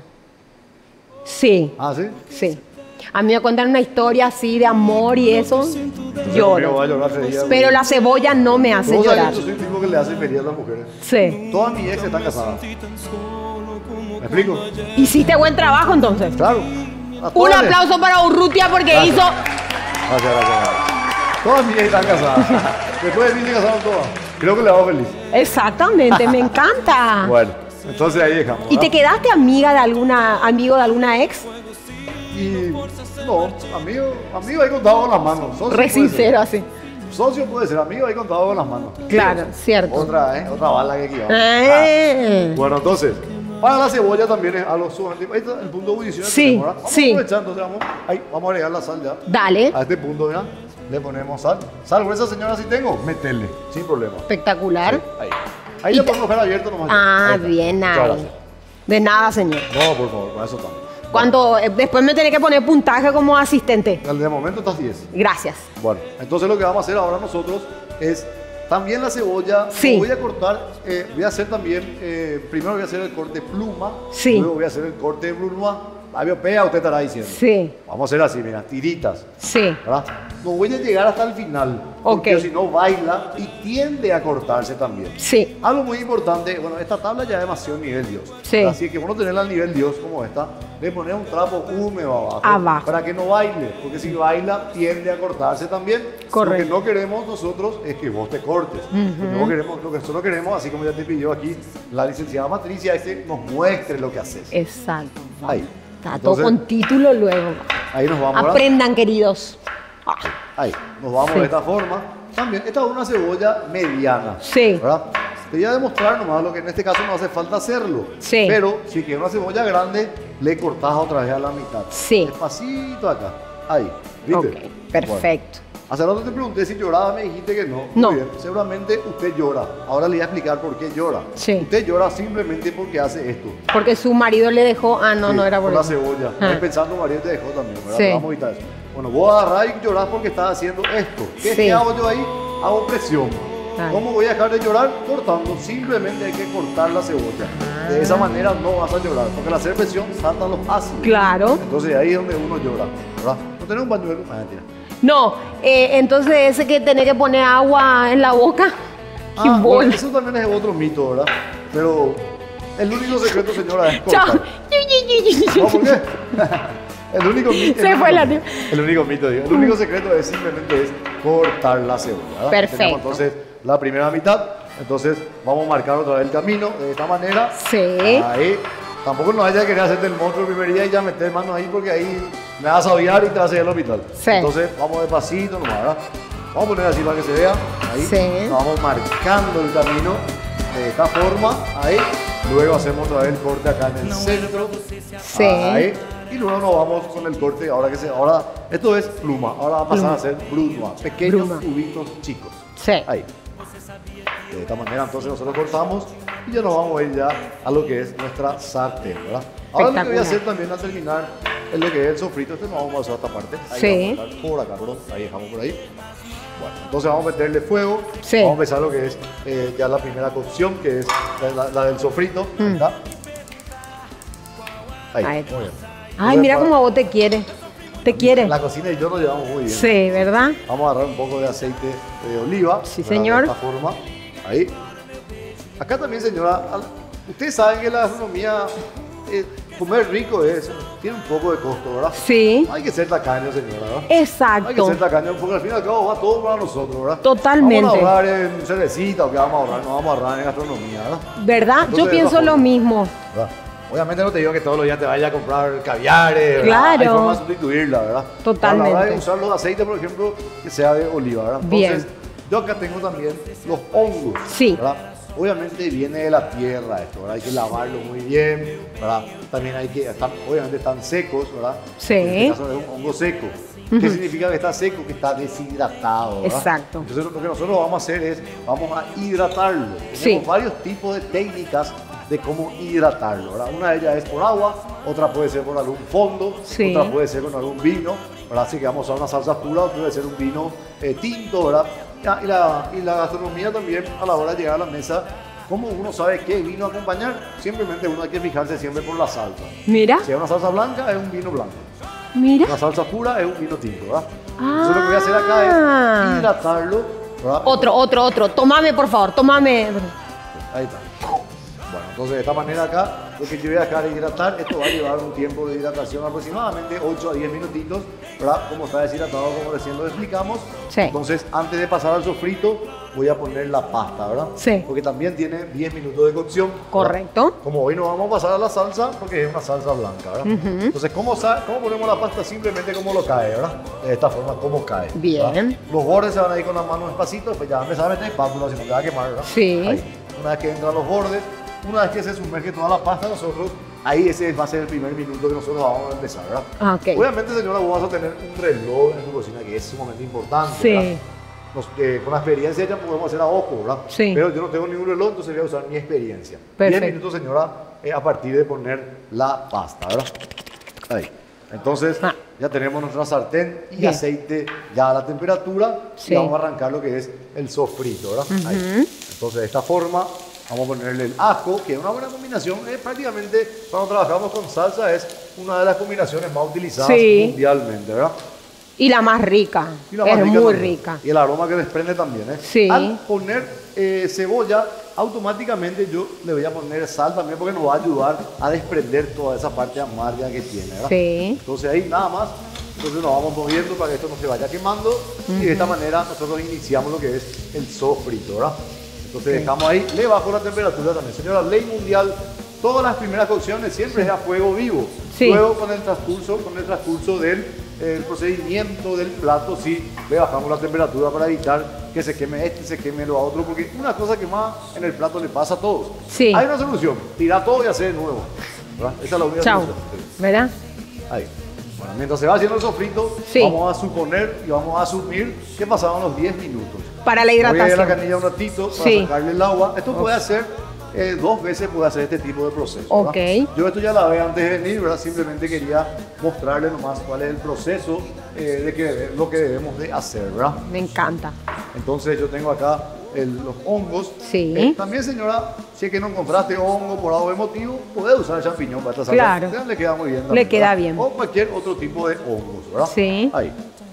Sí, ¿Ah, sí? sí. A mí me cuentan una historia así de amor y eso, Yo voy lloro. a llorar ese día, Pero güey. la cebolla no me hace Vos sabés llorar. que yo soy un tipo que le hace feliz a las mujeres. Sí. Todas mis ex están casadas. ¿Me explico? Hiciste buen trabajo entonces. Claro. A Un todas les- aplauso para Urrutia porque Gracias. hizo... Gracias, gracias, gracias. Todas mis ex están casadas. Después de mí se casaron todas. Creo que le hago feliz. Exactamente, me encanta. Bueno, entonces ahí dejamos. ¿Y te ¿verdad? quedaste amiga de alguna, amigo de alguna ex? Y no, amigo, amigo ahí contado con las manos. Socio Re puede sincero ser. así. Socio puede ser, amigo ahí contado con las manos. Claro, cierto. Otra, ¿eh? Otra bala que equivale. Eh. Bueno, entonces, para la cebolla también es algo sumamente... Ahí está el punto de ebullición. que Sí, tenemos, ¿verdad? Vamos sí. a aprovechar, entonces vamos, ahí, vamos a agregar la sal ya. Dale. A este punto, ¿verdad? Le ponemos sal. Sal gruesa, señora, si tengo, métele, sin problema. Espectacular. Ahí. Ahí Y le te- pongo dejar abierto nomás. Ah, Ahí está. bien Muchas ahí. gracias. De nada, señor. No, por favor, con eso estamos. Cuando eh, después me tenés que poner puntaje como asistente. Bueno, de momento estás diez. Gracias. Bueno, entonces lo que vamos a hacer ahora nosotros es también la cebolla. Sí. Lo voy a cortar, eh, voy a hacer también, eh, primero voy a hacer el corte pluma. Sí. Luego voy a hacer el corte brunoise. Aviopea, usted estará diciendo. Sí, Vamos a hacer así, mira, tiritas. sí. ¿Verdad? No voy a llegar hasta el final. Porque Ok. si no baila y tiende a cortarse también. Sí. Algo muy importante, bueno, esta tabla ya es demasiado nivel Dios. Sí. Así que bueno tenerla al nivel Dios como esta, le pones un trapo húmedo abajo, Abajo. para que no baile, porque si baila tiende a cortarse también. Correcto. Lo que no queremos nosotros es que vos te cortes. Lo que no queremos, lo que nosotros queremos, así como ya te pidió aquí la licenciada Patricia, es que nos muestre lo que haces. Exacto. Ahí. Está todo Entonces, con título luego. ahí nos vamos. ¿verdad? Aprendan, queridos. Ah, Ahí, nos vamos Sí. de esta forma. También, esta es una cebolla mediana. Sí. ¿Verdad? Te voy a demostrar nomás lo que en este caso no hace falta hacerlo. Sí. Pero si quieres una cebolla grande, le cortás otra vez a la mitad. Sí. Despacito acá. Ahí. ¿Viste? Ok, perfecto. Bueno, hace rato te pregunté si lloraba, me dijiste que no. No. Muy bien. Seguramente usted llora. Ahora le voy a explicar por qué llora. Sí. Usted llora simplemente porque hace esto. Porque su marido le dejó. Ah, no, Sí, no era por la eso. cebolla. Ah. Estoy pensando, marido te dejó también, ¿verdad? Sí. Vamos a evitar eso. Bueno, vos agarrás y llorás porque estás haciendo esto. ¿Qué, Sí. ¿Qué hago yo ahí? Hago presión. Ay. ¿Cómo voy a dejar de llorar? Cortando. Simplemente hay que cortar la cebolla. De esa manera no vas a llorar, porque al hacer presión saltan los ácidos. Claro. Entonces ahí es donde uno llora, ¿verdad? ¿No tenés un pañuelo? Ah, mentira. No, eh, entonces ese que tenés que poner agua en la boca. ¡Qué Ah, bola! bueno, eso también es otro mito, ¿verdad? Pero el único secreto, señora, es Chao. cortar. ¿No? ¿Por qué? El único mito. Se el fue único- la tía. El único mito, digo. El único secreto es simplemente es cortar la cebolla. ¿verdad? Perfecto. Tenemos entonces la primera mitad. Entonces vamos a marcar otra vez el camino de esta manera. Sí. Ahí. Tampoco nos vaya a querer hacerte el monstruo el primer día y ya meter manos ahí porque ahí me vas a odiar y te vas a ir al hospital. Sí. Entonces vamos despacito nomás, ¿verdad? Vamos a poner así para que se vea. Ahí. Sí. Nos vamos marcando el camino de esta forma. Ahí. Luego hacemos otra vez el corte acá en el centro. Sí. Ahí. Y luego nos vamos con el corte. Ahora que se, ahora esto es pluma. Ahora va a pasar Pluma. a ser bruma. Pequeños Bruma. cubitos chicos. Sí. Ahí. De esta manera entonces nosotros cortamos y ya nos vamos a ir ya a lo que es nuestra sartén, ¿verdad? Ahora lo que voy a hacer también al terminar es lo que es el sofrito. Este no vamos a hacer esta parte. Ahí Sí. vamos a dejar por acá, perdón. Ahí dejamos por ahí. Bueno, entonces vamos a meterle fuego. Sí. Vamos a empezar lo que es eh, ya la primera cocción, que es la, la del sofrito. Ahí está. Ahí, Ahí. muy bien. Ay, Entonces, mira para- cómo a vos te quiere. Te quiere. La cocina y yo nos llevamos muy bien. Sí, ¿verdad? Vamos a agarrar un poco de aceite de oliva. Sí, ¿verdad? señor. De esta forma. Ahí. Acá también, señora, al- ustedes saben que la gastronomía, eh, comer rico es, tiene un poco de costo, ¿verdad? Sí. Hay que ser tacaño, señora, ¿verdad? Hay que Exacto. ser tacaño porque al fin y al cabo va todo para nosotros, ¿verdad? Totalmente. Vamos a ahorrar en cervecita o que vamos a ahorrar, no vamos a ahorrar en gastronomía, ¿verdad? ¿Verdad? Entonces, Yo de pienso esa lo forma. mismo. ¿Verdad? Obviamente no te digo que todos los días te vayas a comprar caviares, ¿verdad? Claro. Hay forma de sustituirla, ¿verdad? Totalmente. A la hora de usar los aceites, por ejemplo, que sea de oliva, ¿verdad? Bien. Entonces, yo acá tengo también los hongos, Sí. ¿verdad? Obviamente viene de la tierra esto, ¿verdad? Hay que lavarlo muy bien, ¿verdad? También hay que, están, obviamente están secos, ¿verdad? Sí. En este caso es un hongo seco. ¿Qué significa que está seco? Que está deshidratado, ¿verdad? Exacto. Entonces lo que nosotros vamos a hacer es, vamos a hidratarlo. Tenemos Sí. varios tipos de técnicas de cómo hidratarlo, ¿verdad? Una de ellas es por agua, otra puede ser por algún fondo, Sí. otra puede ser con algún vino, ¿verdad? Así que vamos a usar una salsa pura, otra puede ser un vino eh, tinto, ¿verdad? Ya, Y la, y la gastronomía también a la hora de llegar a la mesa, ¿cómo uno sabe qué vino acompañar? Simplemente uno hay que fijarse siempre por la salsa. Mira, Si es una salsa blanca, es un vino blanco. mira. Una salsa pura es un vino tinto, ¿verdad? Entonces lo que voy a hacer acá Ah. es hidratarlo, ¿verdad? Otro, otro, otro. Tómame, por favor, tómame. Ahí está. Bueno, entonces de esta manera acá, lo que yo voy a dejar de hidratar, esto va a llevar un tiempo de hidratación aproximadamente ocho a diez minutitos, ¿verdad? Como está deshidratado, como recién lo explicamos. Sí. Entonces, antes de pasar al sofrito, voy a poner la pasta, ¿verdad? Sí. Porque también tiene diez minutos de cocción. ¿verdad? Correcto. Como hoy no vamos a pasar a la salsa, porque es una salsa blanca, ¿verdad? Entonces, ¿cómo, sa- ¿cómo ponemos la pasta? Simplemente como lo cae, ¿verdad? De esta forma, como cae. Bien. ¿verdad? Los bordes se van a ir con las manos despacito, pues ya me sabe meter espátula, si no te va a quemar, ¿verdad? Sí. Ahí. Una vez que entran los bordes, una vez que se sumerge toda la pasta, nosotros, ahí ese va a ser el primer minuto que nosotros vamos a empezar, ¿verdad? Ah, ok. Obviamente, señora, vos vas a tener un reloj en tu cocina que es sumamente importante, Sí. ¿verdad? Nos- eh, con la experiencia ya podemos hacer a ojo, ¿verdad? Sí. Pero yo no tengo ningún reloj, entonces voy a usar mi experiencia. Perfecto. diez minutos, señora, eh, a partir de poner la pasta, ¿verdad? Ahí. Entonces, Ah. ya tenemos nuestra sartén y Bien. aceite ya a la temperatura. Sí. Y vamos a arrancar lo que es el sofrito, ¿verdad? Ahí. Entonces, de esta forma, vamos a ponerle el ajo, que es una buena combinación. Es prácticamente, cuando trabajamos con salsa, es una de las combinaciones más utilizadas Sí. mundialmente, ¿verdad? Y la más rica. Y la es más rica muy también. rica. Y el aroma que desprende también, ¿eh? Sí. Al poner eh, cebolla, automáticamente yo le voy a poner sal también porque nos va a ayudar a desprender toda esa parte amarga que tiene, ¿verdad? Sí. Entonces ahí nada más, entonces nos vamos moviendo para que esto no se vaya quemando y de esta manera nosotros iniciamos lo que es el sofrito, ¿verdad? Entonces dejamos ahí, le bajo la temperatura también. Señora, ley mundial, todas las primeras cocciones siempre es a fuego vivo. Sí. Luego con el transcurso, con el transcurso del el procedimiento del plato, sí, le bajamos la temperatura para evitar que se queme este, se queme lo otro, porque una cosa que más en el plato le pasa a todos. Sí. Hay una solución, tirar todo y hacer de nuevo. ¿Verdad? Esa es la única Chao. solución. ¿Verdad? Ahí. Bueno, mientras se va haciendo el sofrito, Sí. vamos a suponer y vamos a asumir que pasaron los diez minutos. Para la Voy a ir a la hidratación. canilla un ratito para Sí. sacarle el agua. Esto puede hacer eh, dos veces, puede hacer este tipo de proceso. ¿verdad? Ok. Yo esto ya la ve antes de venir, ¿verdad? Simplemente quería mostrarle nomás cuál es el proceso eh, de que, lo que debemos de hacer, ¿verdad? Me encanta. Entonces yo tengo acá el- los hongos. Sí. Eh, también, señora, si es que no encontraste hongo por algún motivo, puede usar champiñón para esta salsa. Claro. Ya le queda muy bien. Le también, queda ¿verdad? bien. O cualquier otro tipo de hongos, ¿verdad? Sí. Ahí.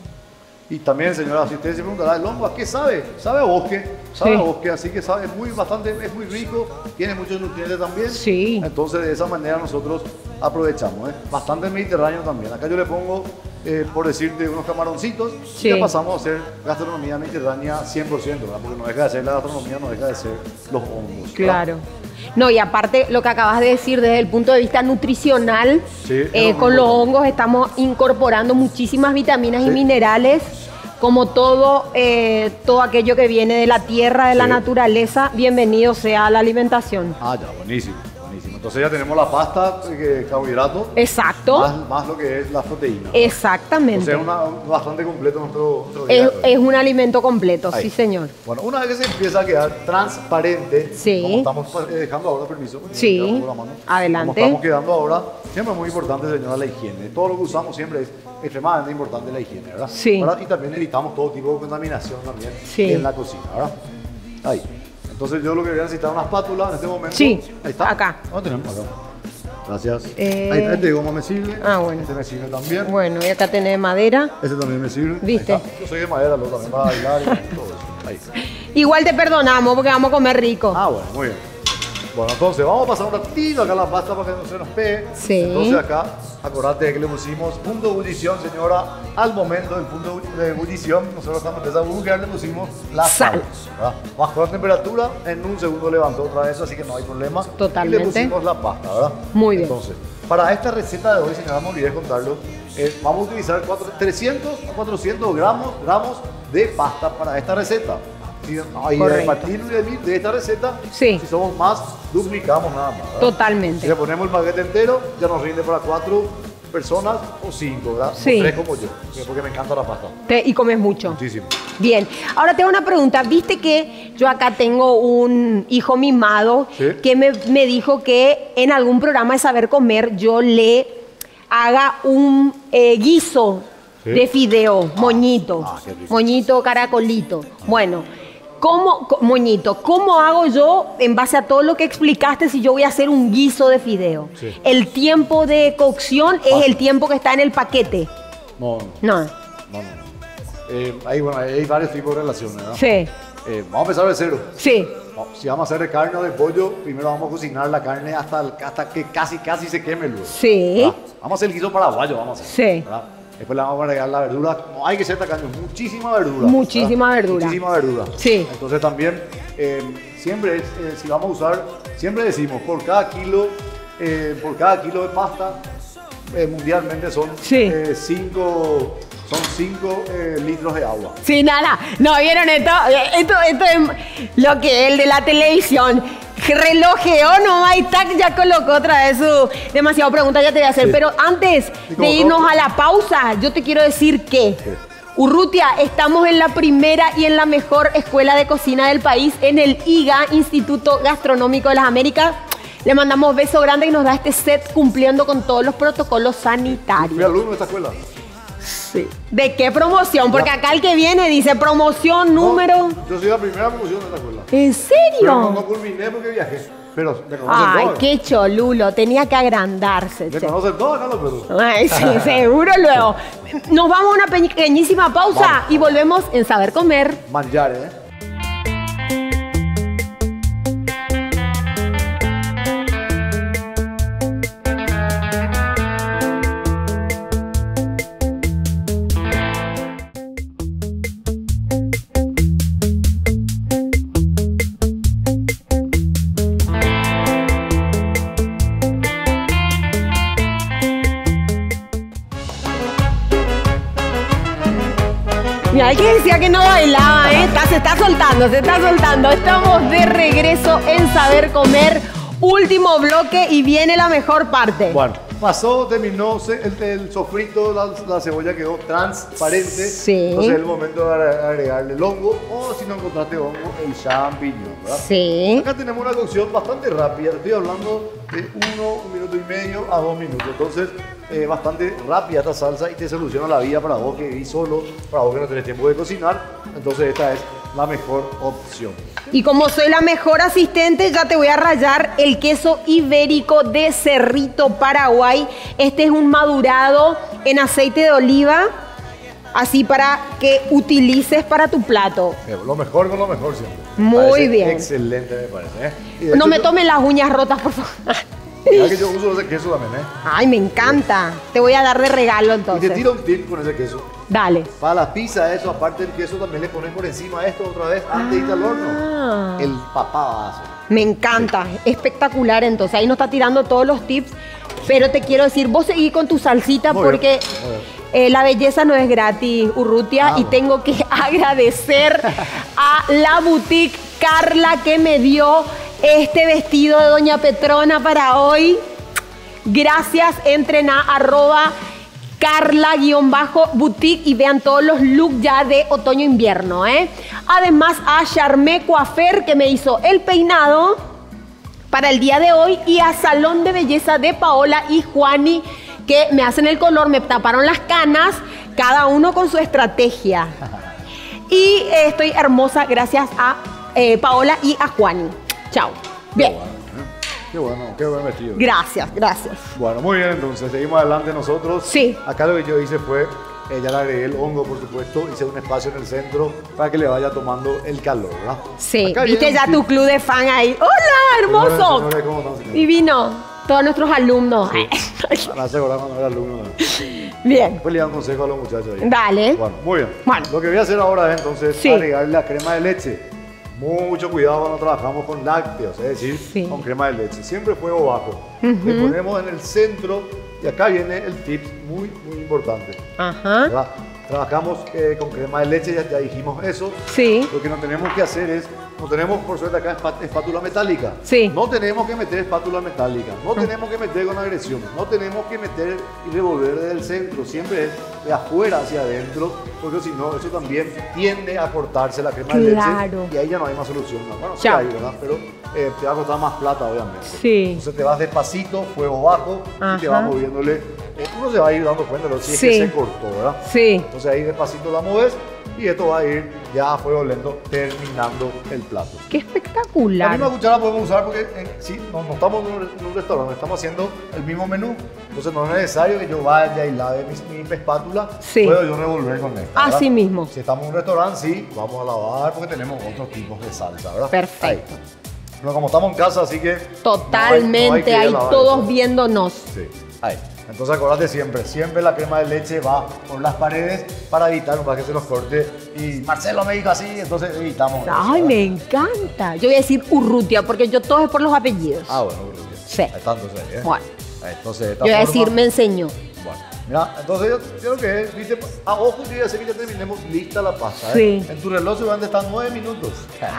Y también, señora, si usted se preguntará, ¿el hongo a qué sabe? Sabe a bosque, sabe Sí. a bosque, así que sabe, es muy, bastante, es muy rico, tiene muchos nutrientes también. Sí. Entonces, de esa manera nosotros aprovechamos, ¿eh? Bastante mediterráneo también. Acá yo le pongo, eh, por decirte, unos camaroncitos, Sí. y ya pasamos a hacer gastronomía mediterránea cien por ciento, ¿verdad? Porque no deja de ser la gastronomía, no deja de ser los hongos. ¿verdad? Claro. No, y aparte lo que acabas de decir desde el punto de vista nutricional, Sí, es eh, lo con muy los importante. hongos estamos incorporando muchísimas vitaminas y Sí. minerales, como todo, eh, todo aquello que viene de la tierra, de la Sí. naturaleza, bienvenido sea a la alimentación. Ah, ya, buenísimo, buenísimo. Entonces ya tenemos la pasta, eh, carbohidrato, Exacto, más, más lo que es la proteína. O exactamente. sea, una, bastante completo nuestro, nuestro es, día de hoy. es un alimento completo, Ahí. sí señor. Bueno, una vez que se empieza a quedar transparente, Sí. como estamos eh, dejando ahora, permiso. Sí. me queda un poco la mano. Adelante. Como estamos quedando ahora, siempre es muy importante, señora, la higiene. Todo lo que usamos siempre es extremadamente importante la higiene, ¿verdad? Sí. ¿Verdad? Y también evitamos todo tipo de contaminación también Sí. en la cocina, ¿verdad? Ahí. Entonces yo lo que voy a necesitar una espátula en este momento. Sí, Ahí está. acá. ¿Dónde tenemos? Acá. Gracias. Eh. Ahí está, este goma me sirve. Ah, bueno. Este me sirve también. Bueno, y acá tenés madera. Este también me sirve. ¿Viste? Ahí está. Yo soy de madera, luego también para bailar y todo eso. Ahí está. Igual te perdonamos porque vamos a comer rico. Ah, bueno, muy bien. Bueno, entonces vamos a pasar un ratito acá la pasta para que no se nos pegue. Sí. Entonces acá, acordate que le pusimos punto de ebullición, señora. Al momento del punto de ebullición, nosotros estamos empezando a burbujear, le pusimos la Sal. sal. ¿verdad? Bajó la temperatura, en un segundo levantó otra vez, así que no hay problema. Totalmente. Y le pusimos la pasta, ¿verdad? Muy bien. Entonces, para esta receta de hoy, señora, me olvidé contarlo, eh, vamos a utilizar cuatro- trescientos a cuatrocientos gramos, gramos de pasta para esta receta. Si, ay, a Correcto. partir de, de esta receta, Sí. si somos más, duplicamos nada más. ¿verdad? Totalmente. Si le ponemos el paquete entero, ya nos rinde para cuatro personas o cinco, ¿verdad? Sí. O tres como yo, porque me encanta la pasta. Te- y comes mucho. Muchísimo. Bien, ahora tengo una pregunta. Viste que yo acá tengo un hijo mimado Sí. que me, me dijo que en algún programa de Saber Comer yo le haga un eh, guiso Sí. de fideo, moñito, ah, qué rico. moñito caracolito. Bueno, ¿cómo, co- moñito, ¿cómo hago yo en base a todo lo que explicaste si yo voy a hacer un guiso de fideo? Sí. El tiempo de cocción es Fácil. el tiempo que está en el paquete. No, No, no, no. no. Eh, hay, bueno, hay varios tipos de relaciones, ¿verdad? sí, Eh, vamos a empezar de cero. sí. Si vamos a hacer de carne o de pollo, primero vamos a cocinar la carne hasta, el- hasta que casi casi se queme luego. Sí. ¿verdad? Vamos a hacer el guiso paraguayo, vamos a hacer. Sí. ¿verdad? Después le vamos a agregar la verdura. No hay que ser tacaño, muchísima verdura. Muchísima ¿verdad? verdura. Muchísima verdura. Sí. Entonces también, eh, siempre, es, eh, si vamos a usar, siempre decimos, por cada kilo, eh, por cada kilo de pasta, eh, mundialmente son Sí. eh, cinco, son cinco eh, litros de agua. Sí, nada. No, ¿vieron esto? Esto, esto es lo que el de la televisión relojeó nomás y tac, ya colocó otra vez su... Demasiado preguntas ya te voy a hacer. Sí. Pero antes Y como de irnos todo- a la pausa, yo te quiero decir que... Sí. Urrutia, estamos en la primera y en la mejor escuela de cocina del país, en el I G A, Instituto Gastronómico de las Américas. Le mandamos beso grande y nos da este set cumpliendo con todos los protocolos Fui sanitarios. alumno de esta escuela. Sí. ¿De qué promoción? Porque acá el que viene dice promoción, número. No, yo soy la primera promoción de esta escuela. ¿En serio? Pero no, no culminé porque viajé. Pero me conocen Ay, todos. qué cholulo. Tenía que agrandarse. Me che. conocen todos acá los perros. Ay, sí, seguro luego. Nos vamos a una pequeñísima pausa Vamos. y volvemos en Saber Comer. Manjar, ¿eh? Mira, Ay, que decía que no bailaba, ¿eh? Está, se está soltando, se está soltando. Estamos de regreso en Saber Comer. Último bloque y viene la mejor parte. Bueno, pasó, terminó el, el sofrito, la, la cebolla quedó transparente. Sí. Entonces es el momento de agregarle el hongo o si no encontraste hongo, el champiñón, ¿verdad? Sí. Acá tenemos una cocción bastante rápida. Estoy hablando de uno, un minuto y medio a dos minutos. Entonces, eh, bastante rápida esta salsa y te soluciona la vida para vos que vivís solo, para vos que no tenés tiempo de cocinar. Entonces, esta es la mejor opción. Y como soy la mejor asistente, ya te voy a rallar el queso ibérico de Cerrito, Paraguay. Este es un madurado en aceite de oliva, así para que utilices para tu plato. Eh, lo mejor con lo mejor siempre. Muy Parece bien. Excelente me parece. ¿eh? Y de No hecho, me yo- tomes las uñas rotas, por favor. Mira que yo uso ese queso también, ¿eh? Ay, me encanta. Te voy a dar de regalo Y te entonces. tiro un tip con ese queso. Dale. Para la pizza, eso, aparte del queso, también le pones por encima esto otra vez antes de irte al horno. Ah. El papadazo. Me encanta, espectacular. Entonces ahí nos está tirando todos los tips. Pero te quiero decir, vos seguí con tu salsita Muy bien, porque muy bien. eh, la belleza no es gratis, Urrutia. Ah, y bueno. tengo que agradecer a la boutique Carla que me dio este vestido de Doña Petrona para hoy. Gracias, entren a arroba Carla-boutique y vean todos los looks ya de otoño-invierno, ¿eh? Además a Charmé Coafer que me hizo el peinado para el día de hoy y a Salón de Belleza de Paola y Juani que me hacen el color, me taparon las canas, cada uno con su estrategia. Y eh, estoy hermosa gracias a eh, Paola y a Juani. Chao. Bien. Qué bueno, qué buen vestido. Gracias, gracias. Bueno, muy bien, entonces seguimos adelante nosotros. Sí. Acá lo que yo hice fue, eh, ya le agregué el hongo, por supuesto, hice un espacio en el centro para que le vaya tomando el calor, ¿verdad? Sí, Acá viste viene ya un tu tip. club de fan ahí. ¡Hola, hermoso! Señores, señores, ¿cómo están, señores? Divino. Todos nuestros alumnos. Me hace acordar cuando era alumno. Bien. Después le dan consejo a los muchachos ahí. Dale. Bueno, muy bien. Bueno. Lo que voy a hacer ahora es entonces Sí. agregarle la crema de leche. Mucho cuidado cuando trabajamos con lácteos, es decir, Sí. con crema de leche. Siempre fuego bajo. Le ponemos en el centro y acá viene el tip muy, muy importante. Ajá. ¿Verdad? Trabajamos eh, con crema de leche, ya, ya dijimos eso. Sí. Lo que no tenemos que hacer es, no tenemos por suerte acá espa- espátula metálica. Sí. No tenemos que meter espátula metálica, no tenemos que meter con agresión, no tenemos que meter y revolver desde el centro, siempre es de afuera hacia adentro, porque si no, eso también tiende a cortarse la crema de Claro. leche y ahí ya no hay más solución. ¿no? Bueno, sí Ya. hay, ¿verdad? Pero eh, te va a costar más plata, obviamente. Sí. Entonces te vas despacito, fuego bajo, y te Ajá. vas moviéndole. eh, uno se va a ir dando cuenta de lo si es Sí. que se cortó, ¿verdad? Sí. Entonces ahí despacito la mueves y esto va a ir ya a fuego lento terminando el plato. Qué La espectacular. misma cuchara podemos usar porque eh, sí, no, no estamos en un, en un restaurante, estamos haciendo el mismo menú. Entonces no es necesario que yo vaya y lave mi, mi espátula. Sí. Puedo yo revolver con esta. ¿verdad? Así mismo. Si estamos en un restaurante, sí, vamos a lavar porque tenemos otros tipos de salsa, ¿verdad? Perfecto. Ahí. Pero como estamos en casa, así que... Totalmente, no hay- no hay que ir a ahí lavar todos eso. viéndonos. Sí, ahí. Entonces acuérdate siempre, siempre la crema de leche va por las paredes para evitar para que se nos corte. Y Marcelo me dijo así, entonces evitamos eso, Ay, ¿verdad? me encanta. Yo voy a decir Urrutia porque yo todo es por los apellidos. Ah, bueno, muy bien. Sí. Ahí está, entonces, ¿eh? Bueno. Ahí, entonces, de Yo esta voy a forma- decir, me enseñó. Bueno, mira, entonces yo, yo lo que es, viste, a ojo yo voy a hacer que ya terminemos lista la pasta, ¿eh? Sí. En tu reloj se van a estar nueve minutos.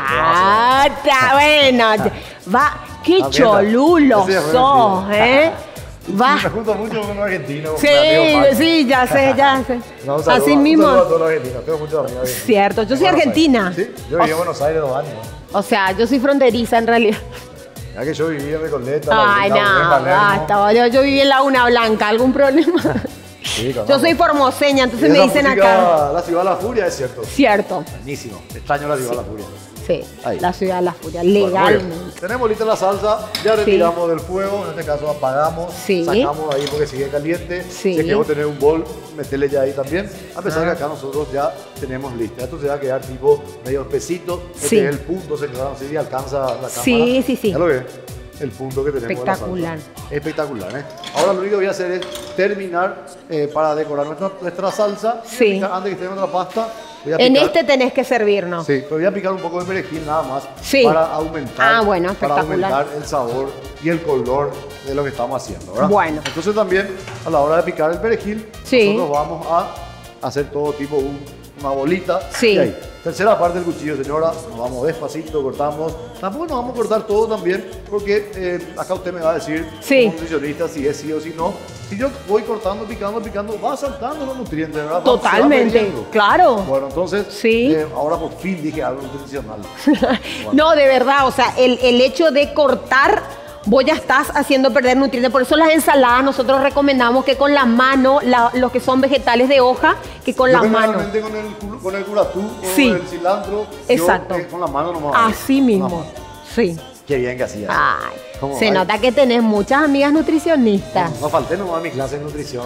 Ah, está bueno. Va, qué Está bien, cholulo ese ya fue sos, vencido. ¿eh? Va. Me junto mucho con un argentino. Sí, con mi amigo Max. sí, ya sé, ya sé. No, un saludo, Así un mismo. saludo a todos los argentinos. Tengo muchos amigos argentinos. Cierto, yo En soy Buenos argentina. Aires. Sí, yo viví en Buenos Aires dos años. O sea, yo soy fronteriza en realidad. Ya que yo viví en Recoleta, Ay, La Bonita, en no, Palermo. basta. Yo, yo viví en Laguna Blanca. ¿Algún problema? Sí, Yo conozco. soy formoseña, entonces Y me esa dicen música, acá. La Ciudad de la Furia, es cierto. Cierto. Buenísimo. Extraño la Ciudad de la Furia. Sí, Ahí. la ciudad de la furia, Bueno, muy bien. legalmente. Tenemos lista la salsa, ya retiramos del fuego, en este caso apagamos, Sí. sacamos ahí porque sigue caliente. Sí. Si es que vos tenés un bol, metele ya ahí también. A pesar Ah. que acá nosotros ya tenemos lista. Esto se va a quedar tipo medio espesito. Este Sí. es el punto, se no sé si alcanza la cámara. Sí, sí, sí. Ya lo ves, el punto que tenemos de la Espectacular. salsa. Espectacular, ¿eh? Ahora lo único que voy a hacer es terminar eh, para decorar nuestra, nuestra salsa. Sí. Voy a picar- antes que esté en otra pasta, voy a En picar- este tenés que servirnos. Sí, pero voy a picar un poco de perejil nada más Sí. para aumentar, Ah, bueno, para espectacular. aumentar el sabor y el color de lo que estamos haciendo, ¿verdad? Bueno. Entonces también a la hora de picar el perejil, Sí. nosotros vamos a hacer todo tipo un, una bolita. Sí. Y ahí. Tercera parte del cuchillo, señora, nos vamos despacito, cortamos. Tampoco nos vamos a cortar todo también, porque eh, acá usted me va a decir, Sí. como nutricionista, si es sí o si no. Si yo voy cortando, picando, picando, va saltando los nutrientes, ¿verdad? Va- se va Totalmente, perdiendo. claro. Bueno, entonces, Sí. eh, ahora por fin dije algo nutricional. No, de verdad, o sea, el, el hecho de cortar, vos ya estás haciendo perder nutrientes. Por eso las ensaladas nosotros recomendamos que con la mano, la- los que son vegetales de hoja, que con Yo las manos. generalmente con el, cul- con el curatú o Sí. el cilantro, Exacto. yo eh, con la mano nomás. Así Con la mismo, mano. sí. Qué bien que hacías. Ay, ¿Cómo se va? nota que tenés muchas amigas nutricionistas. No falté nomás a mi clase de nutrición.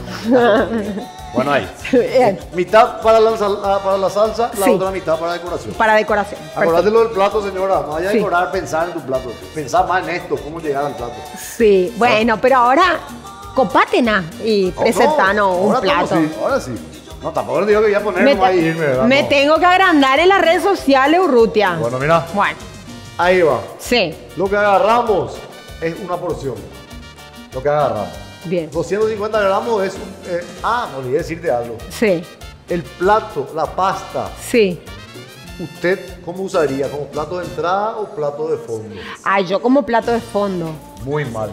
Bueno, ahí. Bien, Mitad para la, sal- ah, para la salsa, la Sí. otra mitad para decoración. para decoración. Acordate lo del plato, señora. No vaya a Sí. decorar, pensar en tu plato. Pensar más en esto, cómo llegar al plato. Sí, bueno, pero ahora copátena y presentanos Oh, un ahora plato. estamos, sí, ahora sí. No, tampoco le digo que voy a poner Me, nomás te- y irme, ¿verdad? me No. tengo que agrandar en las redes sociales, Urrutia. Bueno, mira, Bueno, ahí va. sí, Lo que agarramos es una porción. Lo que agarramos. bien. doscientos cincuenta gramos es un... eh, ah, me olvidé decirte algo. Sí, El plato, la pasta, sí. ¿usted cómo usaría? ¿Como plato de entrada o plato de fondo? Ay, yo como plato de fondo. Muy mal.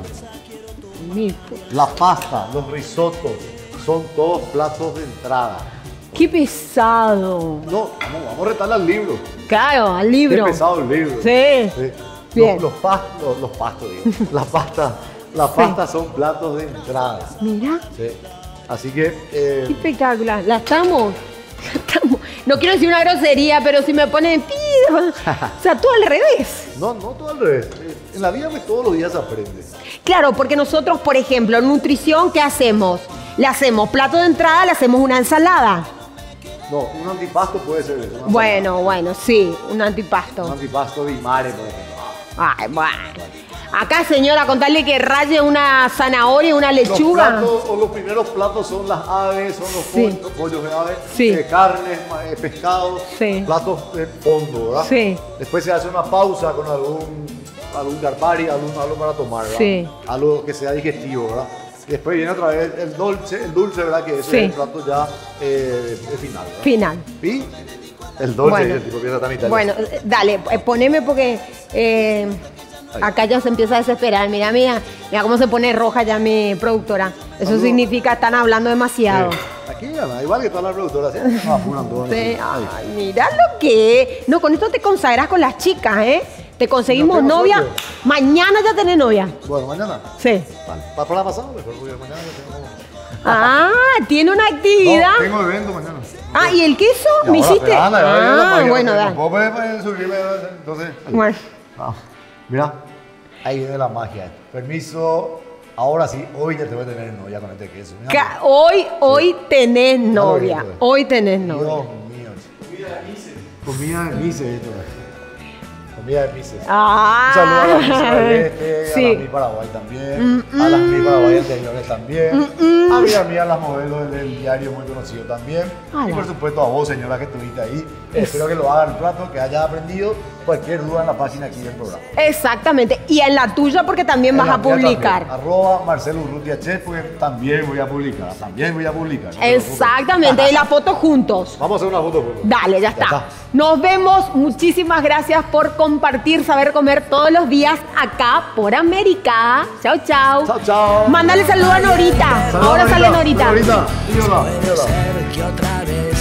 Mi pu- La pasta, los risotos, son todos platos de entrada. Qué pesado. No, vamos, vamos a retarle al libro. Claro, al Qué libro. pesado el libro. Sí. Sí. Bien. Los, los, pas- los, los pastos, digo. Las pastas, las Sí. pastas son platos de entrada. Mira, Sí. Así que... eh, qué espectacular. La estamos. la estamos. No quiero decir una grosería, pero si me ponen pi, o sea, todo al revés. no, no todo al revés. Eh, En la vida pues, todos los días se aprende. Claro, porque nosotros, por ejemplo, en nutrición, ¿qué hacemos? Le hacemos plato de entrada, le hacemos una ensalada. No, un antipasto puede ser eso. una Bueno, bueno, sí, un ensalada. Un antipasto. antipasto bimare, por ejemplo. Ay, bueno. Acá, señora, contarle que raye una zanahoria y una lechuga. Los platos, o los primeros platos son las aves, son los Sí. pollos, pollos de aves, Sí. eh, carnes, ma- eh, pescados, Sí. platos de fondo, ¿verdad? Sí. Después se hace una pausa con algún, algún garbari, algún, algo para tomar, ¿verdad? Sí. Algo que sea digestivo, ¿verdad? Y después viene otra vez el dulce, el dulce, ¿verdad? Que ese Sí. es el plato ya eh, de final, ¿verdad? Final. Y el dulce, Bueno. y el tipo empieza también italiano. Bueno, eh, dale, eh, poneme porque eh, acá ya se empieza a desesperar. Mira, mira, mira cómo se pone roja ya mi productora. Eso Saludos. significa están hablando demasiado. Sí. Aquí gana, igual que todas las productoras, ¿eh? No apuran todas. Sí, Ahí. ay, mira lo que. No, con esto te consagras con las chicas, ¿eh? Te conseguimos No tengo novia. suerte. Mañana ya tenés novia. Bueno, mañana. Sí. Vale. ¿Para para la pasada? Mejor, porque mañana ya tengo... Ah, tiene una actividad. No, tengo evento mañana. Ah, ¿y el queso? Y ¿Me ahora, hiciste? pero anda, ya viene la Ah, magia, bueno, porque dale. no puedo, eh, subirme, entonces... Bueno. Ah, mira, ahí viene la magia. Permiso, ahora sí, hoy ya te voy a tener novia con este queso. Mira. Ca- Hoy, hoy tenés lo novia. vi, pues. Hoy tenés novia. Dios mío. Comida de mises. Comida de mises. esto es. Comida de mises. Ah, Un saludo a la Miss Celeste, sí. a la Miss Paraguay también, a las Miss Paraguay anteriores también, a mi amiga las modelos del diario muy conocido también, Ala. y por supuesto a vos, señora, que estuviste ahí. Espero que lo hagan el plato, que hayas aprendido. Cualquier duda en la página aquí del programa. Exactamente. Y en la tuya porque también vas En la a mía publicar. también, arroba Marcelo Urrutia Chef, porque también voy a publicar, también voy a publicar. no te preocupes. Exactamente. Y la foto juntos. Vamos a hacer una foto juntos. Dale, ya está. Nos vemos. Muchísimas gracias por compartir Saber Comer todos los días acá por América. Chao, chao. Chao, chao. Mándale saludo a Norita. Saludos, Ahora sale Norita. Norita. Norita. Dígala, dígala. Ser que otra vez